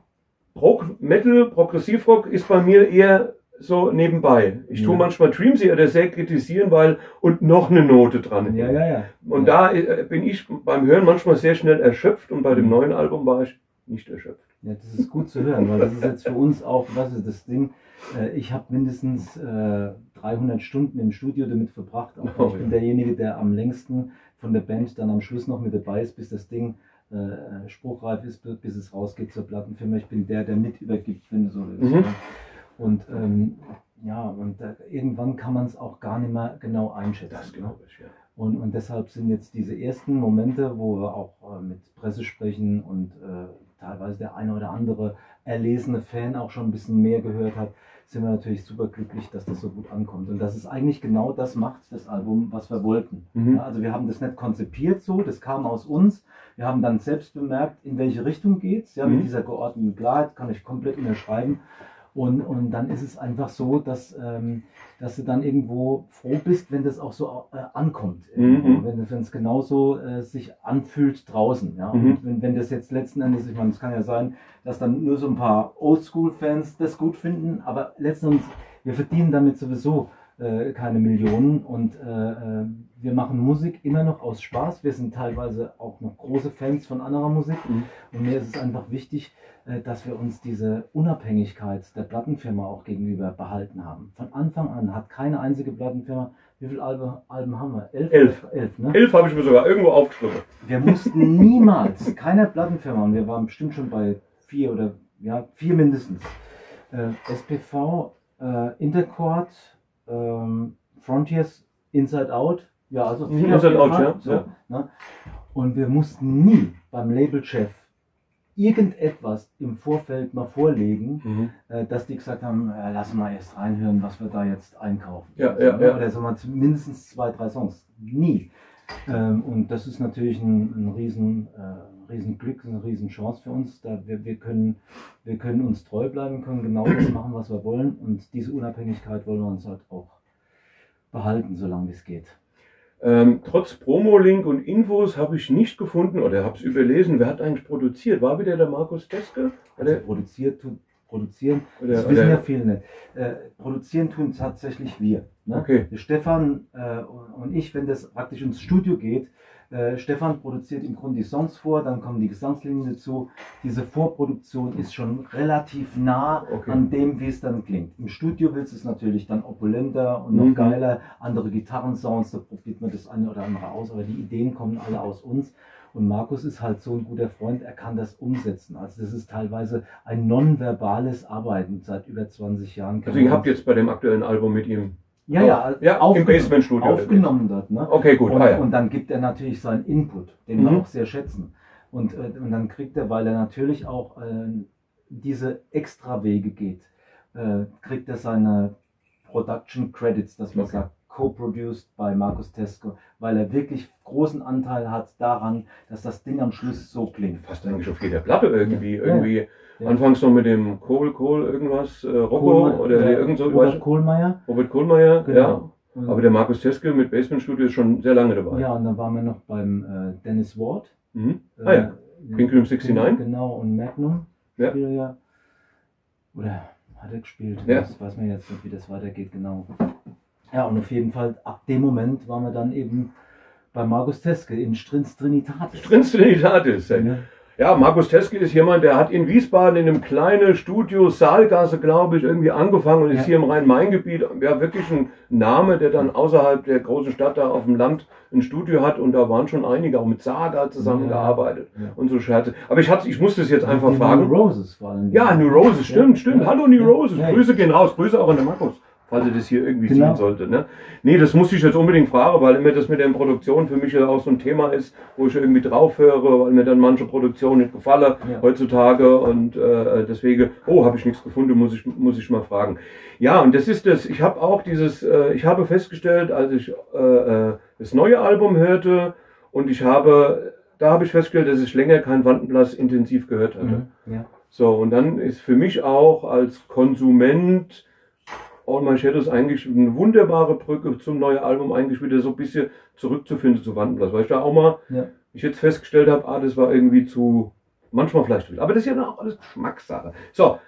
Prog Metal, Progressivrock ist bei mir eher so nebenbei. Ich ja. tue manchmal Dream Theater sehr kritisieren, weil und noch eine Note dran. Ja, ja, ja. Und ja. da äh, bin ich beim Hören manchmal sehr schnell erschöpft und bei dem neuen Album war ich nicht erschöpft. Ja, das ist gut zu hören, weil das ist jetzt für uns auch, was ist das Ding? Äh, ich habe mindestens äh, dreihundert Stunden im Studio damit verbracht. Auch oh, ich ja. bin derjenige, der am längsten von der Band dann am Schluss noch mit dabei ist, bis das Ding äh, spruchreif ist, bis es rausgeht zur Plattenfirma. Ich bin der, der mit übergibt, wenn du so willst. Mhm. Und ähm, ja, und äh, irgendwann kann man es auch gar nicht mehr genau einschätzen. Das glaube ich, ja. Und, und deshalb sind jetzt diese ersten Momente, wo wir auch äh, mit Presse sprechen und äh, teilweise der eine oder andere erlesene Fan auch schon ein bisschen mehr gehört hat, sind wir natürlich super glücklich, dass das so gut ankommt. Und das ist eigentlich genau das macht, das Album, was wir wollten. Mhm. Ja, also wir haben das nicht konzipiert so, das kam aus uns. Wir haben dann selbst bemerkt, in welche Richtung geht's. Ja, mhm. mit dieser geordneten Klarheit kann ich komplett unterschreiben. Und, und dann ist es einfach so, dass, ähm, dass du dann irgendwo froh bist, wenn das auch so äh, ankommt. Mhm. Wenn es genauso äh, sich anfühlt draußen. Ja? Mhm. Und wenn, wenn das jetzt letzten Endes, ich meine, es kann ja sein, dass dann nur so ein paar Oldschool-Fans das gut finden, aber letzten Endes, wir verdienen damit sowieso äh, keine Millionen und äh, wir machen Musik immer noch aus Spaß. Wir sind teilweise auch noch große Fans von anderer Musik mhm. und mir ist es einfach wichtig, dass wir uns diese Unabhängigkeit der Plattenfirma auch gegenüber behalten haben. Von Anfang an hat keine einzige Plattenfirma, wie viele Alben, Alben haben wir? Elf? Elf, Elf, ne? Elf habe ich mir sogar irgendwo aufgeschrieben. Wir mussten niemals, keiner Plattenfirma, und wir waren bestimmt schon bei vier oder, ja, vier mindestens, äh, S P V, äh, Intercord, ähm, Frontiers, Inside Out, ja, also vier Inside Out, ja. So, ja. Ne? Und wir mussten nie beim Labelchef irgendetwas im Vorfeld mal vorlegen, mhm. äh, dass die gesagt haben, äh, lass mal erst reinhören, was wir da jetzt einkaufen. Ja, also, ja, ja. Oder so mal mindestens zwei, drei Songs. Nie. Ähm, und das ist natürlich ein, ein riesen, äh, riesen Glück, eine riesen Chance für uns. Da wir, wir, können, wir können uns treu bleiben, können genau das machen, was wir wollen. Und diese Unabhängigkeit wollen wir uns halt auch behalten, solange es geht. Ähm, trotz Promo-Link und Infos habe ich nicht gefunden oder habe es überlesen, wer hat eigentlich produziert? War wieder der Markus Teske? Also produziert tut, produzieren, oder, das wissen oder, ja viele nicht. Äh, produzieren tun tatsächlich wir. Ne? Okay. Der Stefan äh, und ich, wenn das praktisch ins Studio geht, äh, Stefan produziert im Grunde die Songs vor, dann kommen die Gesangslinien dazu. Diese Vorproduktion ist schon relativ nah okay. an dem, wie es dann klingt. Im Studio willst du es natürlich dann opulenter und noch mhm. geiler, andere Gitarrensounds, da probiert man das eine oder andere aus, aber die Ideen kommen alle aus uns. Und Markus ist halt so ein guter Freund, er kann das umsetzen. Also das ist teilweise ein nonverbales Arbeiten seit über zwanzig Jahren. Also ihr habt jetzt bei dem aktuellen Album mit ihm Ja, ja, ja im Basement-Studio aufgenommen dort. Ne? Okay, gut. Und, ah, ja. und dann gibt er natürlich seinen Input, den mhm. wir auch sehr schätzen. Und, äh, und dann kriegt er, weil er natürlich auch äh, diese Extrawege geht, äh, kriegt er seine Production Credits, dass man okay. sagt, co-produced bei Markus Teske, weil er wirklich großen Anteil hat daran, dass das Ding am Schluss so klingt. Fast eigentlich auf jeder Platte irgendwie. Ja. irgendwie Ja. Anfangs noch mit dem Kohl, Kohl, irgendwas, äh, Rocco Kohlmeier, oder ja, irgend so. Robert Kohlmeier. Robert Kohlmeier, Genau. ja. Aber der Markus Teske mit Basement Studio ist schon sehr lange dabei. Ja, und dann waren wir noch beim äh, Dennis Ward. Mhm. Ah ja, äh, Pink Room sixty-nine. Genau, und Magnum. Ja. Spielt er ja. Oder hat er gespielt? Ja. Das weiß man jetzt nicht, wie das weitergeht, genau. Ja, und auf jeden Fall, ab dem Moment waren wir dann eben bei Markus Teske in Strins Trinitatis. Strins Trinitatis. Ja. Ja, Markus Teske ist jemand, der hat in Wiesbaden in einem kleinen Studio, Saalgasse, glaube ich, irgendwie angefangen und ist Ja. hier im Rhein-Main-Gebiet ja wirklich ein Name, der dann außerhalb der großen Stadt da auf dem Land ein Studio hat und da waren schon einige auch mit Saga zusammengearbeitet Ja. Ja. und so Scherze. Aber ich, hatte, ich musste es jetzt einfach Die fragen. New Roses vor allem. Ja, New Roses, stimmt, stimmt. Ja. Hallo New Ja. Roses, Ja. Grüße gehen raus, Grüße auch an den Markus, falls ihr das hier irgendwie Genau. sehen sollte. Ne? Nee, das musste ich jetzt unbedingt fragen, weil immer das mit der Produktion für mich ja auch so ein Thema ist, wo ich irgendwie drauf höre, weil mir dann manche Produktionen nicht gefallen Ja. heutzutage und äh, deswegen, oh, habe ich nichts gefunden, muss ich, muss ich mal fragen. Ja, und das ist das, ich habe auch dieses, äh, ich habe festgestellt, als ich äh, äh, das neue Album hörte und ich habe, da habe ich festgestellt, dass ich länger kein Wandenblatt intensiv gehört hatte. Mhm. Ja. So, und dann ist für mich auch als Konsument All My Shadows eigentlich eine wunderbare Brücke zum neuen Album, eigentlich wieder so ein bisschen zurückzufinden zu Wandenblatt, weil ich da auch mal, Ja. ich jetzt festgestellt habe, ah, das war irgendwie zu, manchmal vielleicht viel, aber das ist ja dann auch alles Geschmackssache. So,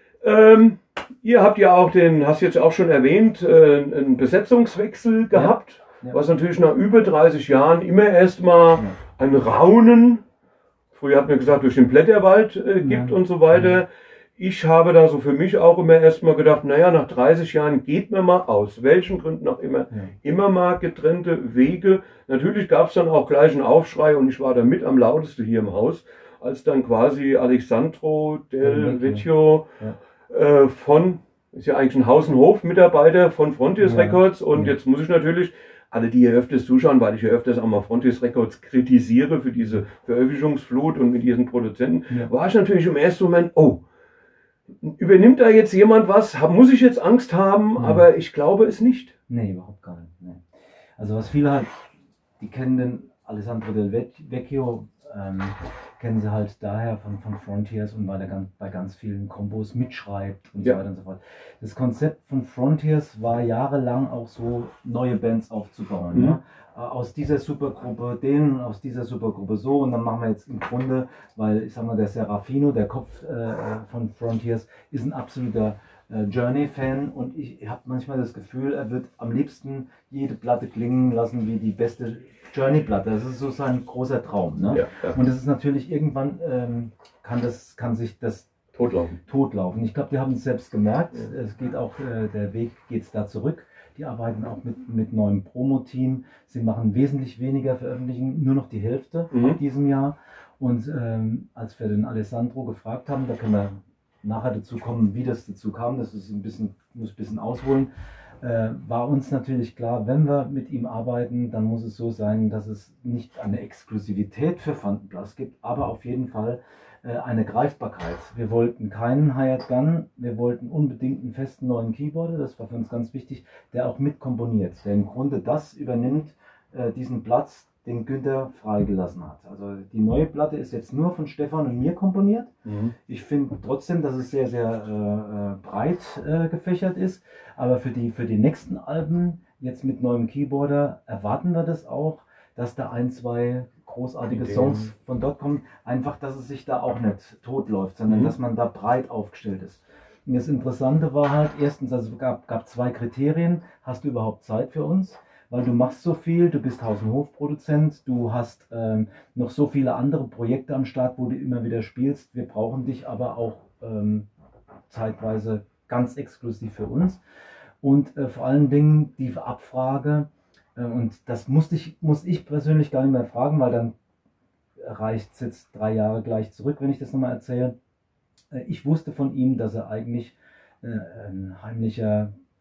ähm, ihr habt ja auch den, hast jetzt auch schon erwähnt, äh, einen Besetzungswechsel gehabt, Ja. was natürlich nach über dreißig Jahren immer erstmal Ja. ein Raunen, früher hat man gesagt, durch den Blätterwald äh, gibt Ja. und so weiter. Ich habe da so für mich auch immer erstmal gedacht, naja, nach dreißig Jahren geht man mal, aus welchen Gründen auch immer, Ja. immer mal getrennte Wege. Natürlich gab es dann auch gleich einen Aufschrei und ich war da mit am lautesten hier im Haus, als dann quasi Alessandro Del Vecchio Ja. äh, von, ist ja eigentlich ein Haus- und Hof-Mitarbeiter von Frontiers Ja. Records und Ja. jetzt muss ich natürlich, alle die hier öfters zuschauen, weil ich hier öfters auch mal Frontiers Records kritisiere für diese Veröffentlichungsflut und mit diesen Produzenten, Ja. war ich natürlich im ersten Moment, oh, übernimmt da jetzt jemand was? Hab- Muss ich jetzt Angst haben? Mhm. Aber ich glaube es nicht. Nee, überhaupt gar nicht. Nee. Also was viele halt, die kennen den Alessandro Del Vec- Vecchio, ähm, kennen sie halt daher von, von Frontiers und weil er ganz, bei ganz vielen Kombos mitschreibt und Ja. so weiter und so fort. Das Konzept von Frontiers war jahrelang auch so, neue Bands aufzubauen. Mhm. Ne? Äh, Aus dieser Supergruppe den, aus dieser Supergruppe so und dann machen wir jetzt im Grunde, weil ich sag mal, der Serafino, der Kopf äh, von Frontiers, ist ein absoluter äh, Journey-Fan und ich habe manchmal das Gefühl, er wird am liebsten jede Platte klingen lassen wie die beste Journey-Platte. Das ist so sein großer Traum. Ne? Ja, ja. Und das ist natürlich irgendwann, ähm, kann, das, kann sich das Totlaufen. totlaufen. Ich glaube, die haben es selbst gemerkt. Ja. Es geht auch, äh, der Weg geht da zurück. Die arbeiten auch mit, mit neuem Promo-Team. Sie machen wesentlich weniger Veröffentlichungen, nur noch die Hälfte Mhm. in diesem Jahr. Und ähm, als wir den Alessandro gefragt haben, da können wir nachher dazu kommen, wie das dazu kam, das ist ein bisschen, muss ein bisschen ausholen, äh, war uns natürlich klar, wenn wir mit ihm arbeiten, dann muss es so sein, dass es nicht eine Exklusivität für Fantenblas gibt, aber auf jeden Fall äh, eine Greifbarkeit. Wir wollten keinen Hired Gun, wir wollten unbedingt einen festen neuen Keyboarder, das war für uns ganz wichtig, der auch mitkomponiert, der im Grunde das übernimmt, äh, diesen Platz, den Günther freigelassen hat. Also die neue Platte ist jetzt nur von Stefan und mir komponiert. Mhm. Ich finde trotzdem, dass es sehr, sehr äh, äh, breit äh, gefächert ist. Aber für die, für die nächsten Alben, jetzt mit neuem Keyboarder, erwarten wir das auch, dass da ein, zwei großartige Ideen. Songs von dort kommen. Einfach, dass es sich da auch nicht totläuft, sondern Mhm. dass man da breit aufgestellt ist. Und das Interessante war halt, erstens, also es gab, gab zwei Kriterien. Hast du überhaupt Zeit für uns? Weil du machst so viel, du bist Haus- und Hofproduzent, du hast ähm, noch so viele andere Projekte am Start, wo du immer wieder spielst. Wir brauchen dich aber auch ähm, zeitweise ganz exklusiv für uns. Und äh, vor allen Dingen die Abfrage, äh, und das musste ich, muss ich persönlich gar nicht mehr fragen, weil dann reicht es jetzt drei Jahre gleich zurück, wenn ich das nochmal erzähle. Äh, ich wusste von ihm, dass er eigentlich äh, ein heimlicher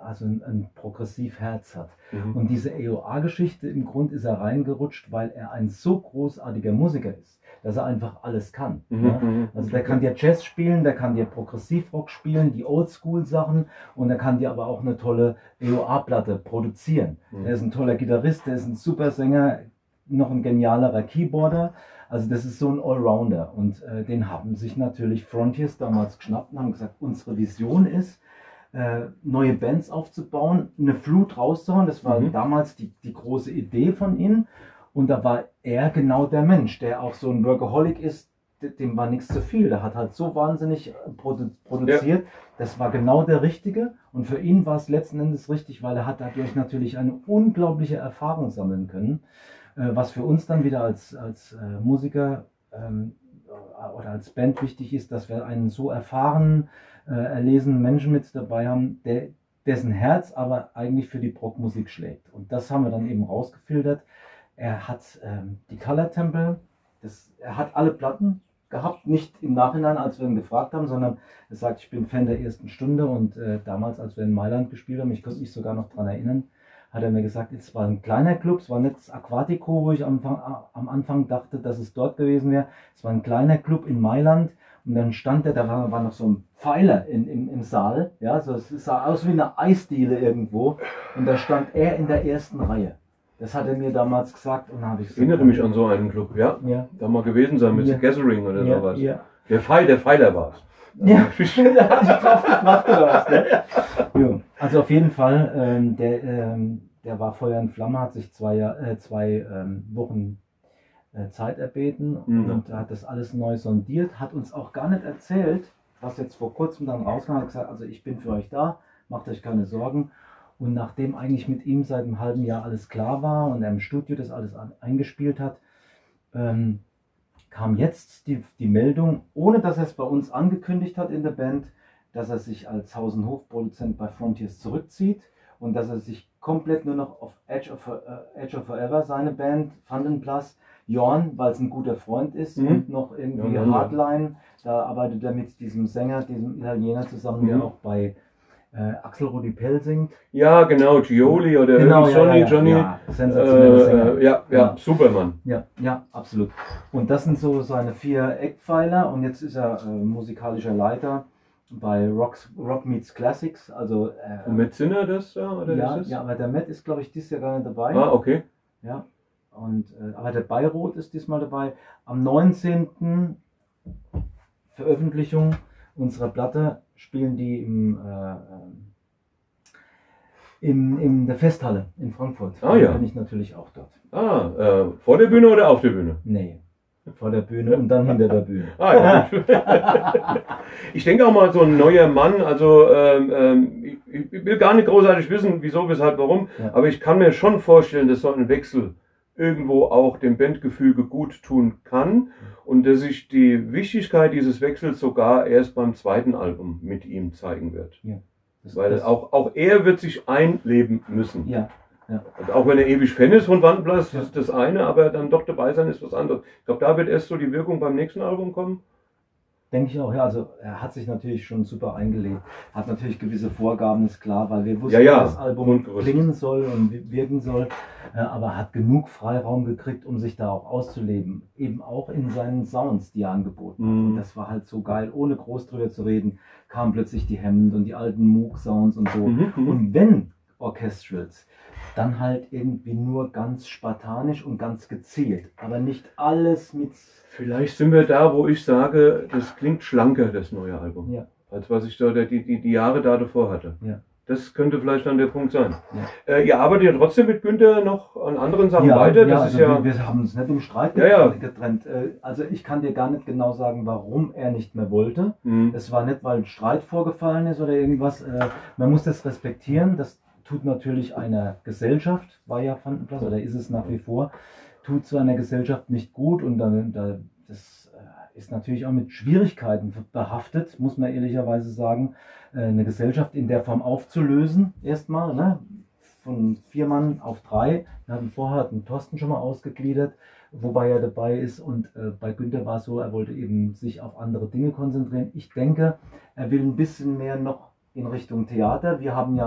also ein, ein Progressivherz hat. Mhm. Und diese E O A-Geschichte, im Grund ist er reingerutscht, weil er ein so großartiger Musiker ist, dass er einfach alles kann. Mhm. Ja? Mhm. Also der kann dir Jazz spielen, der kann dir Progressivrock spielen, die Oldschool-Sachen, und er kann dir aber auch eine tolle E O A-Platte produzieren. Mhm. Er ist ein toller Gitarrist, der ist ein super Sänger, noch ein genialerer Keyboarder. Also das ist so ein Allrounder, und äh, den haben sich natürlich Frontiers damals geschnappt und haben gesagt, unsere Vision ist, äh, neue Bands aufzubauen, eine Flut rauszuhauen. Das war Mhm. damals die, die große Idee von ihnen, und da war er genau der Mensch, der auch so ein Workaholic ist, dem war nichts zu viel, der hat halt so wahnsinnig produ produziert, ja. Das war genau der Richtige, und für ihn war es letzten Endes richtig, weil er hat dadurch natürlich eine unglaubliche Erfahrung sammeln können, was für uns dann wieder als, als äh, Musiker ähm, oder als Band wichtig ist, dass wir einen so erfahrenen, äh, erlesenen Menschen mit dabei haben, der, dessen Herz aber eigentlich für die Prog-Musik schlägt. Und das haben wir dann eben rausgefiltert. Er hat ähm, die Color Temple, das, er hat alle Platten gehabt, nicht im Nachhinein, als wir ihn gefragt haben, sondern er sagt, ich bin Fan der ersten Stunde, und äh, damals, als wir in Mailand gespielt haben, ich konnte mich sogar noch daran erinnern, hat er mir gesagt, es war ein kleiner Club, es war nicht das Aquatico, wo ich am Anfang, am Anfang dachte, dass es dort gewesen wäre. Es war ein kleiner Club in Mailand, und dann stand er, da war, war noch so ein Pfeiler in, im, im Saal, ja, so, es sah aus wie eine Eisdiele irgendwo, und da stand er in der ersten Reihe. Das hat er mir damals gesagt, und habe ich gesagt, ich erinnere mich an so einen Club, ja, ja. Da mal gewesen sein mit ja. The Gathering oder ja, sowas. Ja. Der, Pfeil, der Pfeiler war es. Ja, da hat sich drauf gebracht oder was, ne? Ja. Also auf jeden Fall, ähm, der, ähm, der war Feuer und Flamme, hat sich zwei, äh, zwei ähm, Wochen äh, Zeit erbeten, mhm. und hat das alles neu sondiert, hat uns auch gar nicht erzählt, was jetzt vor kurzem dann rauskam, hat gesagt, also ich bin für euch da, macht euch keine Sorgen. Und nachdem eigentlich mit ihm seit einem halben Jahr alles klar war und er im Studio das alles eingespielt hat, ähm, kam jetzt die, die Meldung, ohne dass er es bei uns angekündigt hat in der Band, dass er sich als Haus- und Hofproduzent bei Frontiers zurückzieht und dass er sich komplett nur noch auf Edge of, uh, Edge of Forever, seine Band, Vandenplas, Jorn, weil es ein guter Freund ist, mhm. und noch irgendwie ja, Hardline, da arbeitet er mit diesem Sänger, diesem Italiener zusammen, mhm. der auch bei äh, Axel Rudi Pell singt. Ja, genau, Gioli oder genau, Johnny, ja, ja, Johnny. Ja, sensationeller äh, Sänger. Ja, ja, ja, Supermann. Ja, ja, absolut. Und das sind so seine vier Eckpfeiler, und jetzt ist er äh, musikalischer Leiter bei Rocks, Rock Meets Classics. Also, äh, und Matt Sinner das da? Oder ja, ist das? ja, aber der Matt ist, glaube ich, dieses Jahr gar nicht dabei. Ah, okay. Ja, und, äh, aber der Bayreuth ist diesmal dabei. Am neunzehnten Veröffentlichung unserer Platte spielen die im, äh, in, in der Festhalle in Frankfurt. Ah, ja. Da bin ich natürlich auch dort. Ah, äh, vor der Bühne oder auf der Bühne? Nee, vor der Bühne und dann hinter der Bühne. Ah, ja. Ich denke auch mal, so ein neuer Mann, also ähm, ähm, ich, ich will gar nicht großartig wissen, wieso, weshalb, warum, ja. aber ich kann mir schon vorstellen, dass so ein Wechsel irgendwo auch dem Bandgefüge gut tun kann und dass sich die Wichtigkeit dieses Wechsels sogar erst beim zweiten Album mit ihm zeigen wird. Ja, das, Weil das, auch, auch er wird sich einleben müssen. Ja, ja. Und auch wenn er ewig Fan ist von Vandenplas, das ist das eine, aber dann doch dabei sein ist was anderes. Ich glaube, da wird erst so die Wirkung beim nächsten Album kommen. Denke ich auch, ja. Also er hat sich natürlich schon super eingelebt. Hat natürlich gewisse Vorgaben, ist klar, weil wir wussten, ja, ja. wie das Album klingen soll und wirken soll. Aber hat genug Freiraum gekriegt, um sich da auch auszuleben. Eben auch in seinen Sounds, die er angeboten hat. Mhm. Und das war halt so geil, ohne groß drüber zu reden, kamen plötzlich die Hammond und die alten Moog-Sounds und so. Mhm. Und wenn Orchestrals, dann halt irgendwie nur ganz spartanisch und ganz gezielt. Aber nicht alles mit... Vielleicht sind wir da, wo ich sage, das klingt schlanker, das neue Album. Ja. Als was ich da die, die, die Jahre da davor hatte. Ja. Das könnte vielleicht dann der Punkt sein. Ja. Äh, ihr arbeitet ja trotzdem mit Günther noch an anderen Sachen ja, weiter. Ja, das also ist ja wir, wir haben uns nicht im Streit ja, ja. getrennt. Also ich kann dir gar nicht genau sagen, warum er nicht mehr wollte. Mhm. Es war nicht, weil ein Streit vorgefallen ist oder irgendwas. Man muss das respektieren. Das tut natürlich einer Gesellschaft, war ja Vandenplas, oder ist es nach wie vor, tut zu einer Gesellschaft nicht gut, und dann, da, das ist natürlich auch mit Schwierigkeiten behaftet, muss man ehrlicherweise sagen, eine Gesellschaft in der Form aufzulösen, erstmal, ne? Von vier Mann auf drei. Wir hatten vorher den Thorsten schon mal ausgegliedert, wobei er dabei ist, und äh, bei Günther war es so, er wollte eben sich auf andere Dinge konzentrieren. Ich denke, er will ein bisschen mehr noch in Richtung Theater. Wir haben ja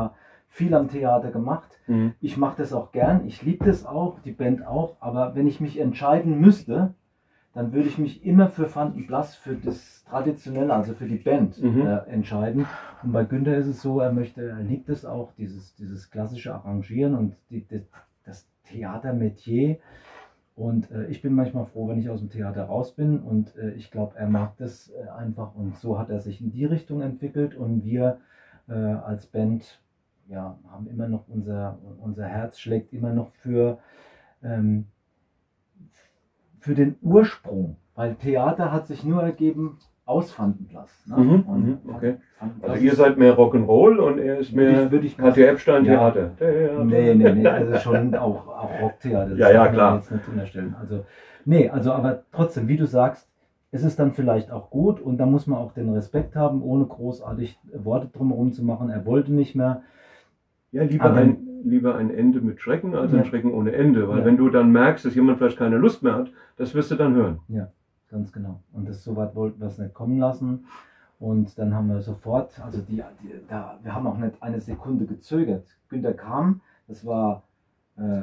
viel am Theater gemacht. Mhm. Ich mache das auch gern, ich liebe das auch, die Band auch, aber wenn ich mich entscheiden müsste, dann würde ich mich immer für Vanden Plas, für das Traditionelle, also für die Band Mhm. äh, entscheiden. Und bei Günther ist es so, er möchte, er liebt es auch, dieses, dieses klassische Arrangieren und die, die, das Theatermetier. Und äh, ich bin manchmal froh, wenn ich aus dem Theater raus bin. Und äh, ich glaube, er mag das äh, einfach. Und so hat er sich in die Richtung entwickelt. Und wir äh, als Band ja, haben immer noch unser, unser Herz schlägt immer noch für, ähm, für den Ursprung. Weil Theater hat sich nur ergeben aus Vanden Plas. Ne? Mhm, Und mhm, okay. Vanden Plas Also ihr ist- seid mehr Rock'n'Roll und er ist Würde mehr ich- würde ich mal K T Epstein Ja. Theater. Theater. Nee, nee, nee, also schon auch, auch Rocktheater. das Ja, ja, kann man klar. Jetzt nicht unterstellen. Also, nee, also aber trotzdem, wie du sagst, es ist dann vielleicht auch gut und da muss man auch den Respekt haben, ohne großartig Worte drumherum zu machen. Er wollte nicht mehr. Ja, lieber Aber- ein, lieber ein Ende mit Schrecken als ein Ja. Schrecken ohne Ende. Weil Ja. wenn du dann merkst, dass jemand vielleicht keine Lust mehr hat, das wirst du dann hören. Ja, ganz genau. Und das so weit wollten wir es nicht kommen lassen. Und dann haben wir sofort, also die, die da, wir haben auch nicht eine Sekunde gezögert. Günther kam, das war äh,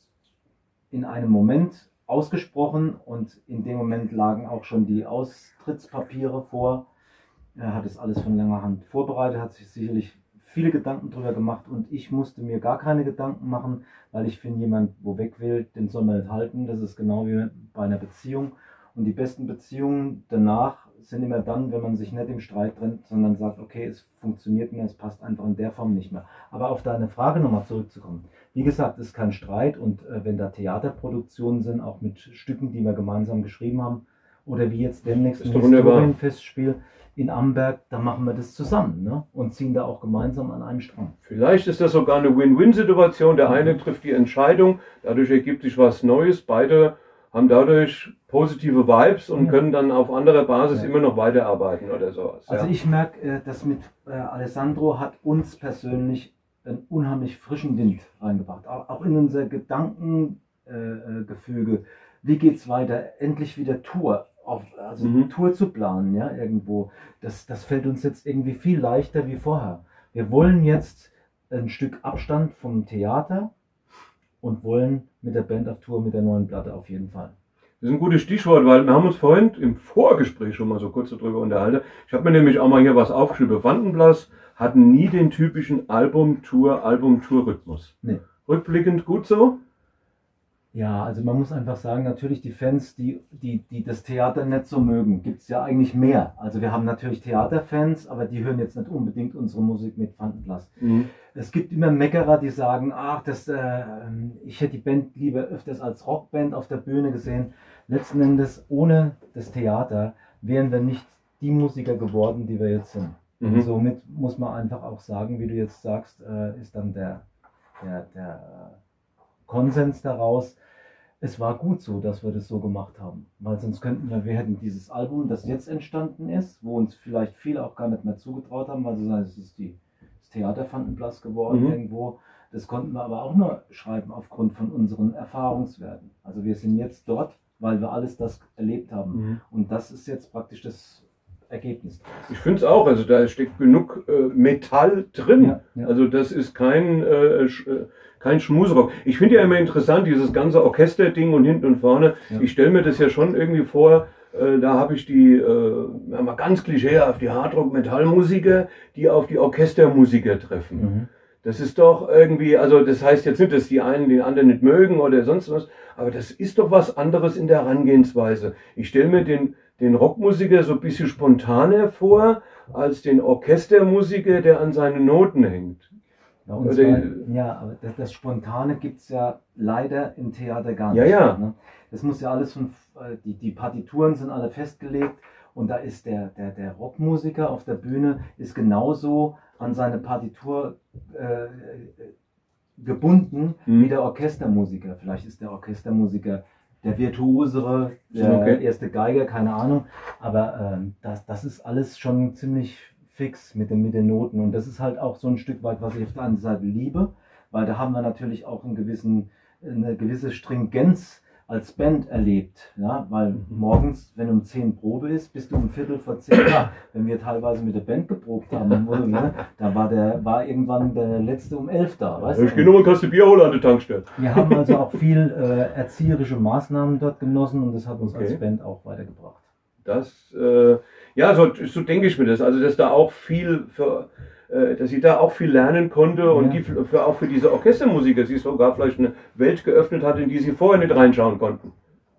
in einem Moment ausgesprochen und in dem Moment lagen auch schon die Austrittspapiere vor. Er hat es alles von langer Hand vorbereitet, hat sich sicherlich viele Gedanken drüber gemacht und ich musste mir gar keine Gedanken machen, weil ich finde, jemand, wo weg will, den soll man nicht halten. Das ist genau wie bei einer Beziehung. Und die besten Beziehungen danach sind immer dann, wenn man sich nicht im Streit trennt, sondern sagt, okay, es funktioniert mehr, es passt einfach in der Form nicht mehr. Aber auf deine Frage nochmal zurückzukommen. Wie gesagt, es ist kein Streit und äh, wenn da Theaterproduktionen sind, auch mit Stücken, die wir gemeinsam geschrieben haben, oder wie jetzt demnächst Ist ein doch wunderbar. Historienfestspiel in Amberg, da machen wir das zusammen, ne? Und ziehen da auch gemeinsam an einem Strang. Vielleicht ist das sogar eine Win-Win-Situation. Der eine trifft die Entscheidung, dadurch ergibt sich was Neues. Beide haben dadurch positive Vibes und Ja. können dann auf anderer Basis Ja. immer noch weiterarbeiten oder sowas. Also ja. ich merke, äh, dass mit äh, Alessandro hat uns persönlich einen unheimlich frischen Wind reingebracht. Auch, auch in unser Gedankengefüge. Äh, Gefüge. Wie geht's weiter? Endlich wieder Tour. Auf, also Mhm. Tour zu planen, ja, irgendwo. Das, das fällt uns jetzt irgendwie viel leichter wie vorher. Wir wollen jetzt ein Stück Abstand vom Theater und wollen mit der Band auf Tour mit der neuen Platte auf jeden Fall. Das ist ein gutes Stichwort, weil wir haben uns vorhin im Vorgespräch schon mal so kurz darüber unterhalten. Ich habe mir nämlich auch mal hier was aufgeschrieben. Vanden Plas hatten nie den typischen Album-Tour, Album-Tour-Rhythmus. Nee. Rückblickend gut so? Ja, also man muss einfach sagen, natürlich die Fans, die, die, die das Theater nicht so mögen, gibt es ja eigentlich mehr. Also wir haben natürlich Theaterfans, aber die hören jetzt nicht unbedingt unsere Musik mit Vanden Plas. Mhm. Es gibt immer Meckerer, die sagen, ach, das, äh, ich hätte die Band lieber öfters als Rockband auf der Bühne gesehen. Letzten Endes, ohne das Theater wären wir nicht die Musiker geworden, die wir jetzt sind. Mhm. Und somit muss man einfach auch sagen, wie du jetzt sagst, äh, ist dann der, der, der Konsens daraus, es war gut so, dass wir das so gemacht haben. Weil sonst könnten wir, wir hätten dieses Album, das jetzt entstanden ist, wo uns vielleicht viele auch gar nicht mehr zugetraut haben, weil sie sagen, es ist die, das Theater Vanden Plas geworden Mhm. irgendwo. Das konnten wir aber auch nur schreiben aufgrund von unseren Erfahrungswerten. Also wir sind jetzt dort, weil wir alles das erlebt haben. Mhm. Und das ist jetzt praktisch das Ergebnis daraus. Ich finde es auch, also da steckt genug äh, Metall drin. Ja, ja. Also das ist kein, äh, sch, äh, kein Schmuserock. Ich finde ja immer interessant, dieses ganze Orchesterding und hinten und vorne. Ja. Ich stelle mir das ja schon irgendwie vor, äh, da habe ich die, äh, ja, mal ganz klischeehaft, die Hardrock-Metallmusiker, die auf die Orchestermusiker treffen. Mhm. Das ist doch irgendwie, also das heißt jetzt nicht, dass die einen den anderen nicht mögen oder sonst was, aber das ist doch was anderes in der Herangehensweise. Ich stelle mir den, den Rockmusiker so ein bisschen spontaner vor, als den Orchestermusiker, der an seinen Noten hängt. Ja, und Oder- zwar, ja, aber das, das Spontane gibt es ja leider im Theater gar nicht. Ja, ja. Ne? Das muss ja alles von, äh, die, die Partituren sind alle festgelegt und da ist der, der, der Rockmusiker auf der Bühne ist genauso an seine Partitur äh, gebunden Mhm. wie der Orchestermusiker. Vielleicht ist der Orchestermusiker der Virtuosere, der Okay. erste Geiger, keine Ahnung. Aber ähm, das, das ist alles schon ziemlich fix mit den, mit den Noten. Und das ist halt auch so ein Stück weit, was ich auf der anderen Seite liebe, weil da haben wir natürlich auch einen gewissen, eine gewisse Stringenz als Band erlebt, ja, weil morgens, wenn um zehn Probe ist, bist du um Viertel vor zehn da. Wenn wir teilweise mit der Band geprobt haben, wo, ne, da war der, war irgendwann der letzte um elf da, weißt du? Ich gehe nur mal Kaste Bier holen an der Tankstelle. Wir haben also auch viel äh, erzieherische Maßnahmen dort genossen und das hat uns Okay. als Band auch weitergebracht. Das, äh, ja, so, so denke ich mir das. Also, dass da auch viel für, äh, dass sie da auch viel lernen konnte und Ja. die für, für auch für diese Orchestermusiker, sie sogar vielleicht eine Welt geöffnet hat, in die sie vorher nicht reinschauen konnten.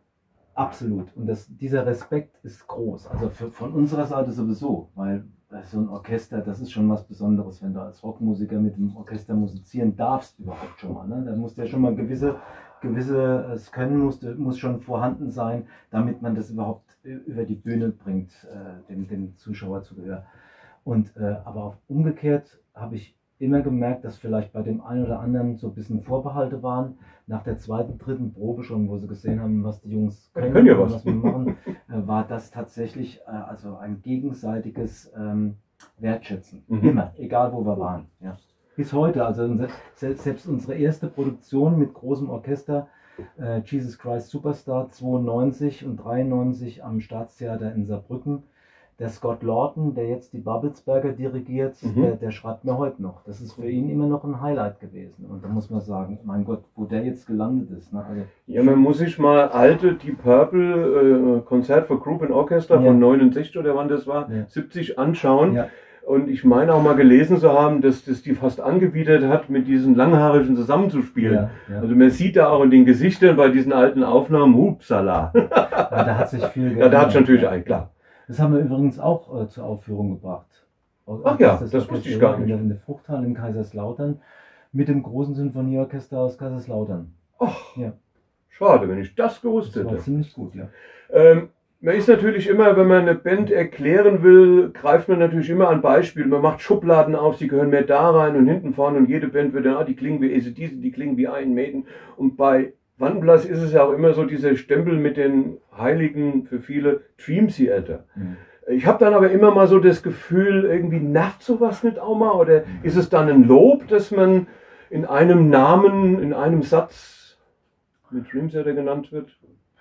Absolut. Und das, dieser Respekt ist groß. Also für, von unserer Seite sowieso, weil so ein Orchester, das ist schon was Besonderes, wenn du als Rockmusiker mit dem Orchester musizieren darfst überhaupt schon mal. Ne? Da muss ja schon mal gewisse, gewisse das Können muss, muss schon vorhanden sein, damit man das überhaupt über die Bühne bringt, äh, dem, dem Zuschauer zu Gehör. Und äh, aber auch umgekehrt habe ich immer gemerkt, dass vielleicht bei dem einen oder anderen so ein bisschen Vorbehalte waren. Nach der zweiten, dritten Probe schon, wo sie gesehen haben, was die Jungs Die können, können ja und was. was wir machen, äh, war das tatsächlich äh, also ein gegenseitiges ähm, Wertschätzen. Mhm. Immer, egal wo wir waren. Ja. Bis heute, also unser, selbst, selbst unsere erste Produktion mit großem Orchester, äh, Jesus Christ Superstar zweiundneunzig und dreiundneunzig am Staatstheater in Saarbrücken. Der Scott Lawton, der jetzt die Babelsberger dirigiert, Mhm. der, der schreibt mir heute noch. Das ist für ihn immer noch ein Highlight gewesen. Und da muss man sagen, mein Gott, wo der jetzt gelandet ist. Ne? Also, Ja, man muss sich mal alte Deep Purple äh, Konzert für Group and Orchestra Ja. von neunundsechzig oder wann das war, Ja. siebzig anschauen. ja, Und ich meine auch mal gelesen zu haben, dass das die fast angebietet hat, mit diesen Langhaarigen zusammenzuspielen. ja, ja. Also man sieht da auch in den Gesichtern bei diesen alten Aufnahmen, hupsala. ja, da hat sich viel Ja, da hat es natürlich ja. ein, klar. Das haben wir übrigens auch äh, zur Aufführung gebracht. Ach ja, das wusste ich gar In nicht. der, in der Fruchthalle in Kaiserslautern mit dem großen Sinfonieorchester aus Kaiserslautern. Ach, Ja. schade, wenn ich das gewusst Das war hätte. ziemlich gut, ja. Ähm, man ist natürlich immer, wenn man eine Band erklären will, greift man natürlich immer an Beispiele. Man macht Schubladen auf, sie gehören mehr da rein und hinten vorne und jede Band wird dann, ah, die klingen wie A C D C, die klingen wie Iron Maiden. Und bei OnePlus ist es ja auch immer so dieser Stempel mit den Heiligen für viele Dream Theater. Mhm. Ich habe dann aber immer mal so das Gefühl, irgendwie nervt sowas nicht auch mal? Oder ist es dann ein Lob, dass man in einem Namen, in einem Satz mit Dream Theater genannt wird?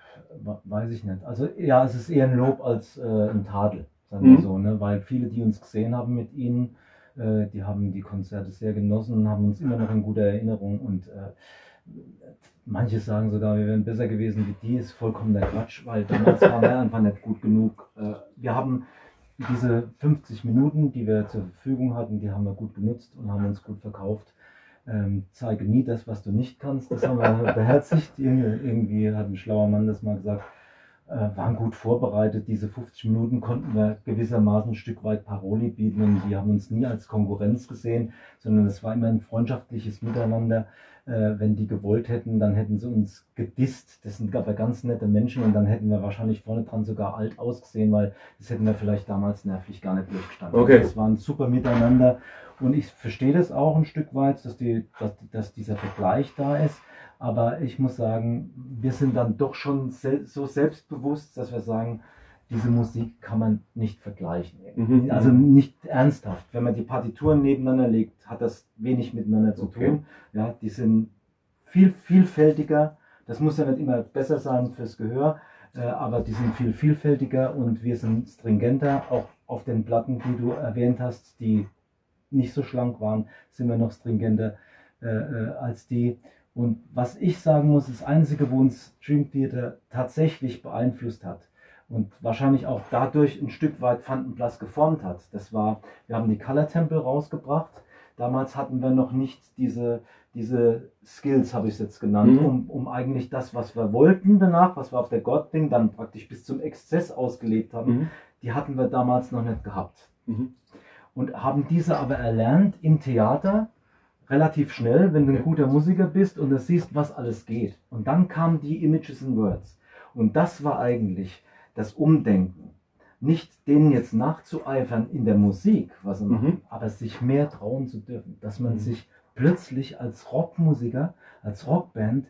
Weiß ich nicht. Also ja, es ist eher ein Lob als äh, ein Tadel, sagen wir Mhm. so, ne? Weil viele, die uns gesehen haben mit ihnen, äh, die haben die Konzerte sehr genossen, haben uns immer noch in guter Erinnerung und äh, manche sagen sogar, wir wären besser gewesen wie die, ist vollkommener Quatsch, weil damals waren wir einfach nicht gut genug. Äh, wir haben diese fünfzig Minuten, die wir zur Verfügung hatten, die haben wir gut genutzt und haben uns gut verkauft. Ähm, zeige nie das, was du nicht kannst. Das haben wir beherzigt. Irgendwie, irgendwie hat ein schlauer Mann das mal gesagt. Äh, waren gut vorbereitet. Diese fünfzig Minuten konnten wir gewissermaßen ein Stück weit Paroli bieten und die haben uns nie als Konkurrenz gesehen, sondern es war immer ein freundschaftliches Miteinander. Äh, wenn die gewollt hätten, dann hätten sie uns gedisst. Das sind aber ganz nette Menschen und dann hätten wir wahrscheinlich vorne dran sogar alt ausgesehen, weil das hätten wir vielleicht damals nervlich gar nicht durchgestanden. Okay. Das war ein super Miteinander. Und ich verstehe das auch ein Stück weit, dass, die, dass, dass dieser Vergleich da ist. Aber ich muss sagen, wir sind dann doch schon sel so selbstbewusst, dass wir sagen, diese Musik kann man nicht vergleichen. Mhm. Also nicht ernsthaft. Wenn man die Partituren nebeneinander legt, hat das wenig miteinander zu Okay. tun. Ja, die sind viel vielfältiger. Das muss ja nicht immer besser sein fürs Gehör, äh, aber die sind viel vielfältiger und wir sind stringenter. Auch auf den Platten, die du erwähnt hast, die nicht so schlank waren, sind wir noch stringenter äh, äh, als die. Und was ich sagen muss, das Einzige, wo uns Dream Theater tatsächlich beeinflusst hat und wahrscheinlich auch dadurch ein Stück weit Vandenplas geformt hat, das war, wir haben die Color Temple rausgebracht. Damals hatten wir noch nicht diese, diese Skills, habe ich es jetzt genannt, Mhm. um, um eigentlich das, was wir wollten danach, was wir auf der God-Ding dann praktisch bis zum Exzess ausgelebt haben, Mhm. die hatten wir damals noch nicht gehabt. Mhm. Und haben diese aber erlernt im Theater relativ schnell, wenn du ein Okay. guter Musiker bist und du siehst, was alles geht. Und dann kamen die Images and Words. Und das war eigentlich das Umdenken. Nicht denen jetzt nachzueifern in der Musik, was sie machen, Mhm. aber sich mehr trauen zu dürfen. Dass man Mhm. sich plötzlich als Rockmusiker, als Rockband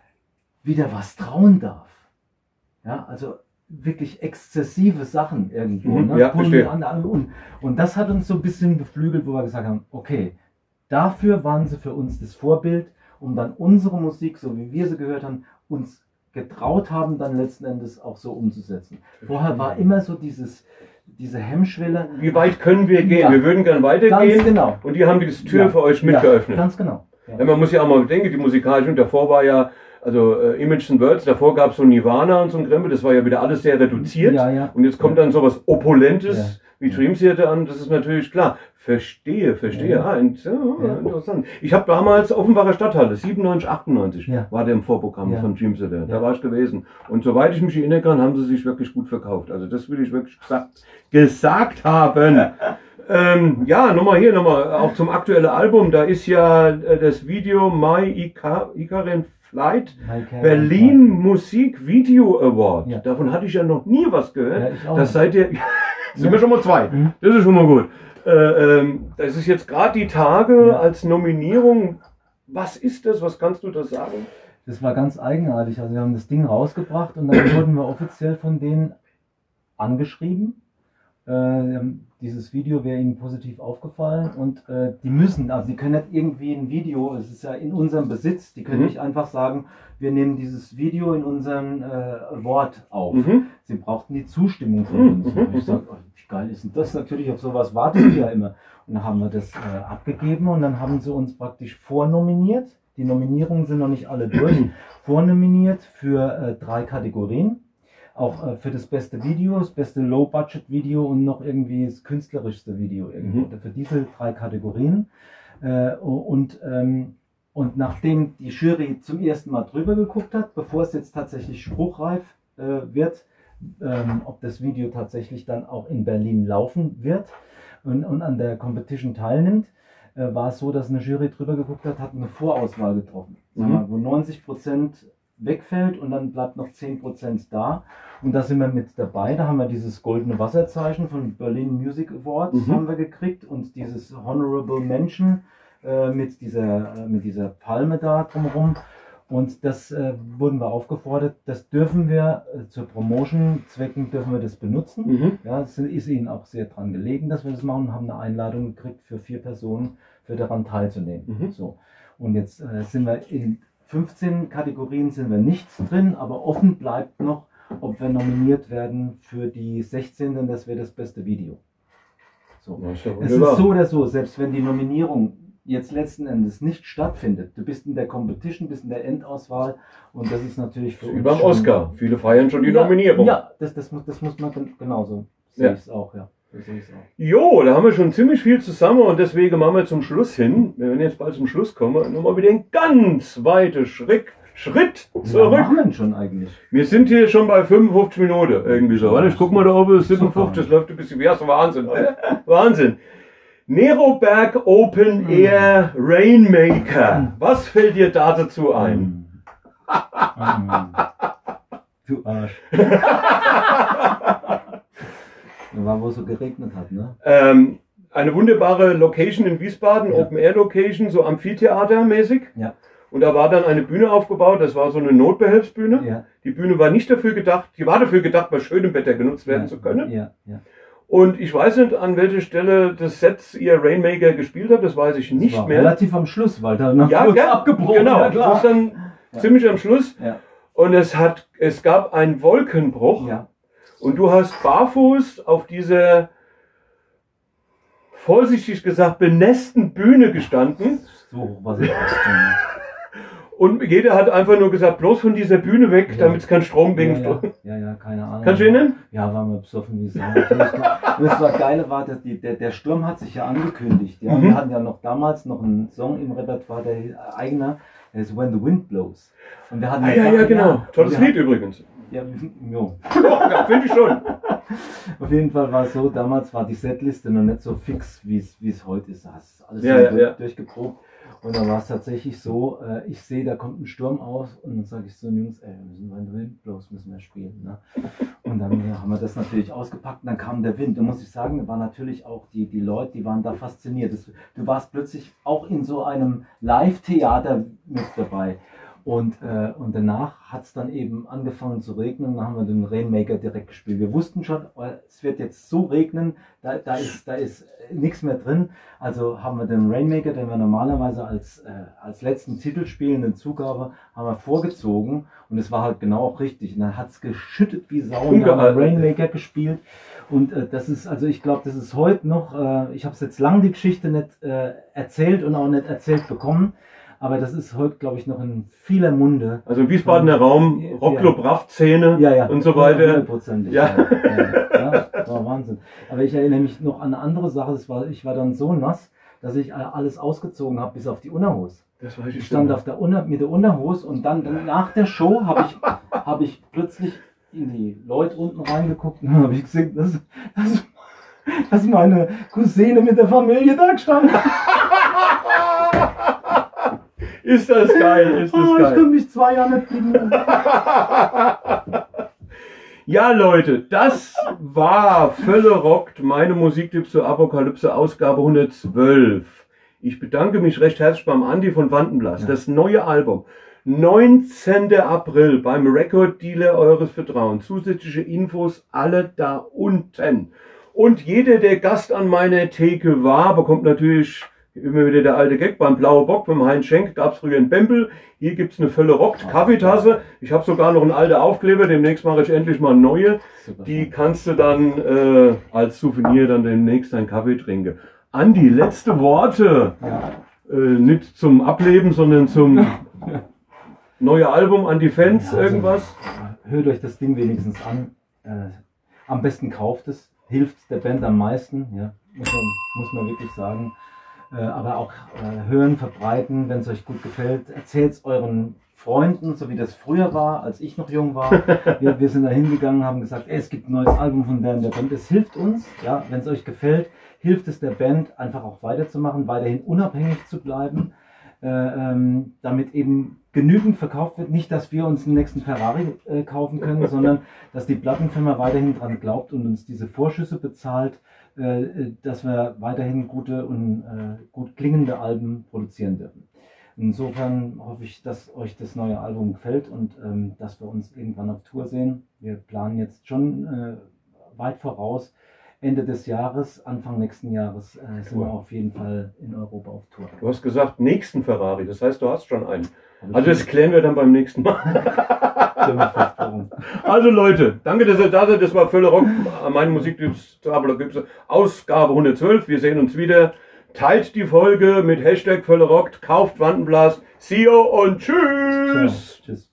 wieder was trauen darf. Ja, also wirklich exzessive Sachen irgendwo. Mhm, Ne? ja, Pullen verstehe. an- an- Und, und das hat uns so ein bisschen beflügelt, wo wir gesagt haben, okay, dafür waren sie für uns das Vorbild, um dann unsere Musik, so wie wir sie gehört haben, uns getraut haben, dann letzten Endes auch so umzusetzen. Vorher war immer so dieses, diese Hemmschwelle. Wie weit können wir gehen? Ja. Wir würden gerne weitergehen. Ganz genau. Und die haben die Tür Ja. für euch Ja, mitgeöffnet. ganz genau. Ja. Ja, man muss ja auch mal bedenken, die musikalische, und davor war ja, also äh, Image and Words, davor gab es so Nirvana und so ein Krempel, das war ja wieder alles sehr reduziert. Ja, ja. Und jetzt kommt dann sowas Opulentes Ja. wie Dream Theater an, das ist natürlich klar. Verstehe, verstehe. Ja. Ah, int- ja, Ja. interessant. Ich habe damals Offenbacher Stadthalle, siebenundneunzig, achtundneunzig, Ja. war der im Vorprogramm Ja. von Dream Theater. Da Ja. war ich gewesen. Und soweit ich mich erinnern kann, haben sie sich wirklich gut verkauft. Also das will ich wirklich gesagt, gesagt haben. Ähm, ja, nochmal hier, nochmal, auch zum aktuellen Album, da ist ja äh, das Video My Ica- Icaran Flight Michael Berlin Musik Video Award. Ja. Davon hatte ich ja noch nie was gehört. Ja, ich auch Das nicht. seid ihr, sind Ja. wir schon mal zwei. Mhm. Das ist schon mal gut. Äh, ähm, das ist jetzt gerade die Tage Ja. als Nominierung. Was ist das? Was kannst du da sagen? Das war ganz eigenartig. Also wir haben das Ding rausgebracht und dann wurden wir offiziell von denen angeschrieben. Äh, dieses Video wäre ihnen positiv aufgefallen und äh, die müssen, also die können nicht irgendwie ein Video, es ist ja in unserem Besitz, die können Mhm. nicht einfach sagen, wir nehmen dieses Video in unserem äh, Wort auf. Mhm. Sie brauchten die Zustimmung von Mhm. uns. Mhm. Und ich sage, oh, wie geil ist denn das? Natürlich, auf sowas warten wir ja immer. Und dann haben wir das äh, abgegeben und dann haben sie uns praktisch vornominiert. Die Nominierungen sind noch nicht alle durch. Vornominiert für äh, drei Kategorien. Auch äh, für das beste Video, das beste Low-Budget-Video und noch irgendwie das künstlerischste Video. Irgendwo. Mhm. Für diese drei Kategorien. Äh, und, ähm, und nachdem die Jury zum ersten Mal drüber geguckt hat, bevor es jetzt tatsächlich spruchreif äh, wird, ähm, ob das Video tatsächlich dann auch in Berlin laufen wird und, und an der Competition teilnimmt, äh, war es so, dass eine Jury drüber geguckt hat, hat eine Vorauswahl getroffen. Sagen wir, Mhm. wo neunzig Prozent wegfällt und dann bleibt noch zehn Prozent da. Und da sind wir mit dabei. Da haben wir dieses goldene Wasserzeichen von Berlin Music Awards Mhm. haben wir gekriegt und dieses Honorable Mention äh, mit, dieser, äh, mit dieser Palme da drumherum. Und das äh, wurden wir aufgefordert, das dürfen wir äh, zur Promotion-Zwecken dürfen wir das benutzen. Mhm. Ja, es ist ihnen auch sehr dran gelegen, dass wir das machen und haben eine Einladung gekriegt für vier Personen, für daran teilzunehmen. Mhm. So. Und jetzt äh, sind wir in fünfzehn Kategorien sind wir nicht drin, aber offen bleibt noch, ob wir nominiert werden für die sechzehnte. Das wäre das beste Video. So. Ja, ist ja Es wunderbar. ist so oder so, selbst wenn die Nominierung jetzt letzten Endes nicht stattfindet, du bist in der Competition, bist in der Endauswahl und das ist natürlich für Wie uns beim schon- Oscar. Viele feiern schon die ja, Nominierung. Ja, das, das, muss, das muss man gen- genauso. Sehe Ja. ich es auch, ja. So sehe ich's auch. Jo, da haben wir schon ziemlich viel zusammen und deswegen machen wir zum Schluss hin, wir werden jetzt bald zum Schluss kommen, nochmal wieder einen ganz weiten Schritt, Schritt Was zurück. machen wir denn schon eigentlich? Wir sind hier schon bei fünfundfünfzig Minuten, irgendwie so. Warte, ich guck mal da oben, siebenundfünfzig, das läuft ein bisschen, wie hast du Wahnsinn, oder? Wahnsinn. Neroberg Open Air Rainmaker. Was fällt dir da dazu ein? Mm. Du Arsch. War, wo es so geregnet hat, ne? Ähm, eine wunderbare Location in Wiesbaden, Ja. Open Air Location, so Amphitheater-mäßig. Ja. Und da war dann eine Bühne aufgebaut, das war so eine Notbehelfsbühne. Ja. Die Bühne war nicht dafür gedacht, die war dafür gedacht, bei schönem Wetter genutzt werden ja. zu können. Ja, ja. Und ich weiß nicht, an welcher Stelle des Sets ihr Rainmaker gespielt habt, das weiß ich Das nicht war mehr. relativ am Schluss, weil da noch Ja, kurz ja, abgebrochen. genau, ja, das klar. ist dann Ja. ziemlich am Schluss. Ja. Und es hat, es gab einen Wolkenbruch. Ja. Und du hast barfuß auf dieser, vorsichtig gesagt, benässten Bühne gestanden. So hoch war sie. Und jeder hat einfach nur gesagt, bloß von dieser Bühne weg, Ja. damit es kein Strom Ja, bringt. ja, ja, ja, keine Ahnung. Kannst du erinnern? Ja, waren wir besoffen wie Sau. Natürlich. Das war Geile war, dass die, der, der Sturm hat sich ja angekündigt. Ja? Mhm. Wir hatten ja noch damals noch einen Song im Repertoire, der eigener, der ist When the Wind Blows. Und wir hatten Ah, ja, ja, genau. und Tolles wir Lied übrigens. Ja, jo. Doch, ja, finde ich schon. Auf jeden Fall war es so, damals war die Setliste noch nicht so fix, wie es wie es heute ist. Da hast du alles Ja, so ja, durch, ja. durchgeprobt. Und dann war es tatsächlich so, äh, ich sehe, da kommt ein Sturm aus und dann sage ich so, Jungs, ey, wir müssen When the Wind Blows müssen wir spielen. Ne? Und dann ja, haben wir das natürlich ausgepackt und dann kam der Wind. Da muss ich sagen, da waren natürlich auch die, die Leute, die waren da fasziniert. Das, du warst plötzlich auch in so einem Live-Theater mit dabei. Und, äh, und danach hat es dann eben angefangen zu regnen, dann haben wir den Rainmaker direkt gespielt. Wir wussten schon, es wird jetzt so regnen, da, da ist, da ist nichts mehr drin. Also haben wir den Rainmaker, den wir normalerweise als, äh, als letzten Titel spielen, in Zugabe, haben wir vorgezogen. Und es war halt genau auch richtig. Und dann hat es geschüttet wie Sau und wir haben den Rainmaker gespielt. Und äh, das ist, also ich glaube, das ist heute noch, äh, ich habe es jetzt lange die Geschichte nicht äh, erzählt und auch nicht erzählt bekommen. Aber das ist heute, glaube ich, noch in vieler Munde. Also im Wiesbadener Raum, Rockclub, Raff-Szene ja, ja, und so weiter. hundertprozentig. Ja. Ja, ja, ja, das war Wahnsinn. Aber ich erinnere mich noch an eine andere Sache. Das war, ich war dann so nass, dass ich alles ausgezogen habe, bis auf die Unterhose. Das weiß ich ich stand auf der Unter, mit der Unterhose und dann, dann nach der Show habe ich, hab ich plötzlich in die Leute unten reingeguckt und habe ich gesehen, dass, dass, dass meine Cousine mit der Familie da gestanden hat. Ist das geil, ist das oh, geil. Ich kann mich zwei Jahre nicht blicken. Ja, Leute, das war Völle rockt, meine Musiktipps zur Apokalypse, Ausgabe hundertzwölf. Ich bedanke mich recht herzlich beim Andi von Wandenblas. Ja. Das neue Album, neunzehnten April beim Record Dealer eures Vertrauens. Zusätzliche Infos alle da unten. Und jeder, der Gast an meiner Theke war, bekommt natürlich immer wieder der alte Gag. Beim Blaue Bock, beim Heinz Schenk, gab es früher einen Bempel. Hier gibt es eine Völle rockt Kaffeetasse. Ich habe sogar noch einen alten Aufkleber. Demnächst mache ich endlich mal eine neue. Die kannst du dann äh, als Souvenir dann demnächst einen Kaffee trinken. Andi, letzte Worte. Ja. Äh, nicht zum Ableben, sondern zum neue Album an die Fans, ja, also, irgendwas. Hört euch das Ding wenigstens an. Äh, am besten kauft es. Hilft der Band am meisten. Ja, muss man, muss man wirklich sagen. Äh, aber auch äh, hören, verbreiten, wenn es euch gut gefällt. Erzählt es euren Freunden, so wie das früher war, als ich noch jung war. Wir, wir sind da hingegangen, haben gesagt, ey, es gibt ein neues Album von der, der Band. Es hilft uns, ja, wenn es euch gefällt, hilft es der Band, einfach auch weiterzumachen, weiterhin unabhängig zu bleiben, äh, ähm, damit eben genügend verkauft wird. Nicht, dass wir uns den nächsten Ferrari äh, kaufen können, sondern dass die Plattenfirma weiterhin dran glaubt und uns diese Vorschüsse bezahlt, dass wir weiterhin gute und äh, gut klingende Alben produzieren dürfen. Insofern hoffe ich, dass euch das neue Album gefällt und ähm, dass wir uns irgendwann auf Tour sehen. Wir planen jetzt schon äh, weit voraus. Ende des Jahres, Anfang nächsten Jahres äh, sind wir auf jeden Fall in Europa auf Tour. Du hast gesagt, nächsten Ferrari, das heißt, du hast schon einen. Also das klären wir dann beim nächsten Mal. Also Leute, danke, dass ihr da seid. Das war Völle rockt, meine Musiktipps zur Apokalypse, Ausgabe hundertzwölf. Wir sehen uns wieder. Teilt die Folge mit Hashtag Völle rockt, kauft Wandenblas. See you und tschüss. Ciao. Tschüss.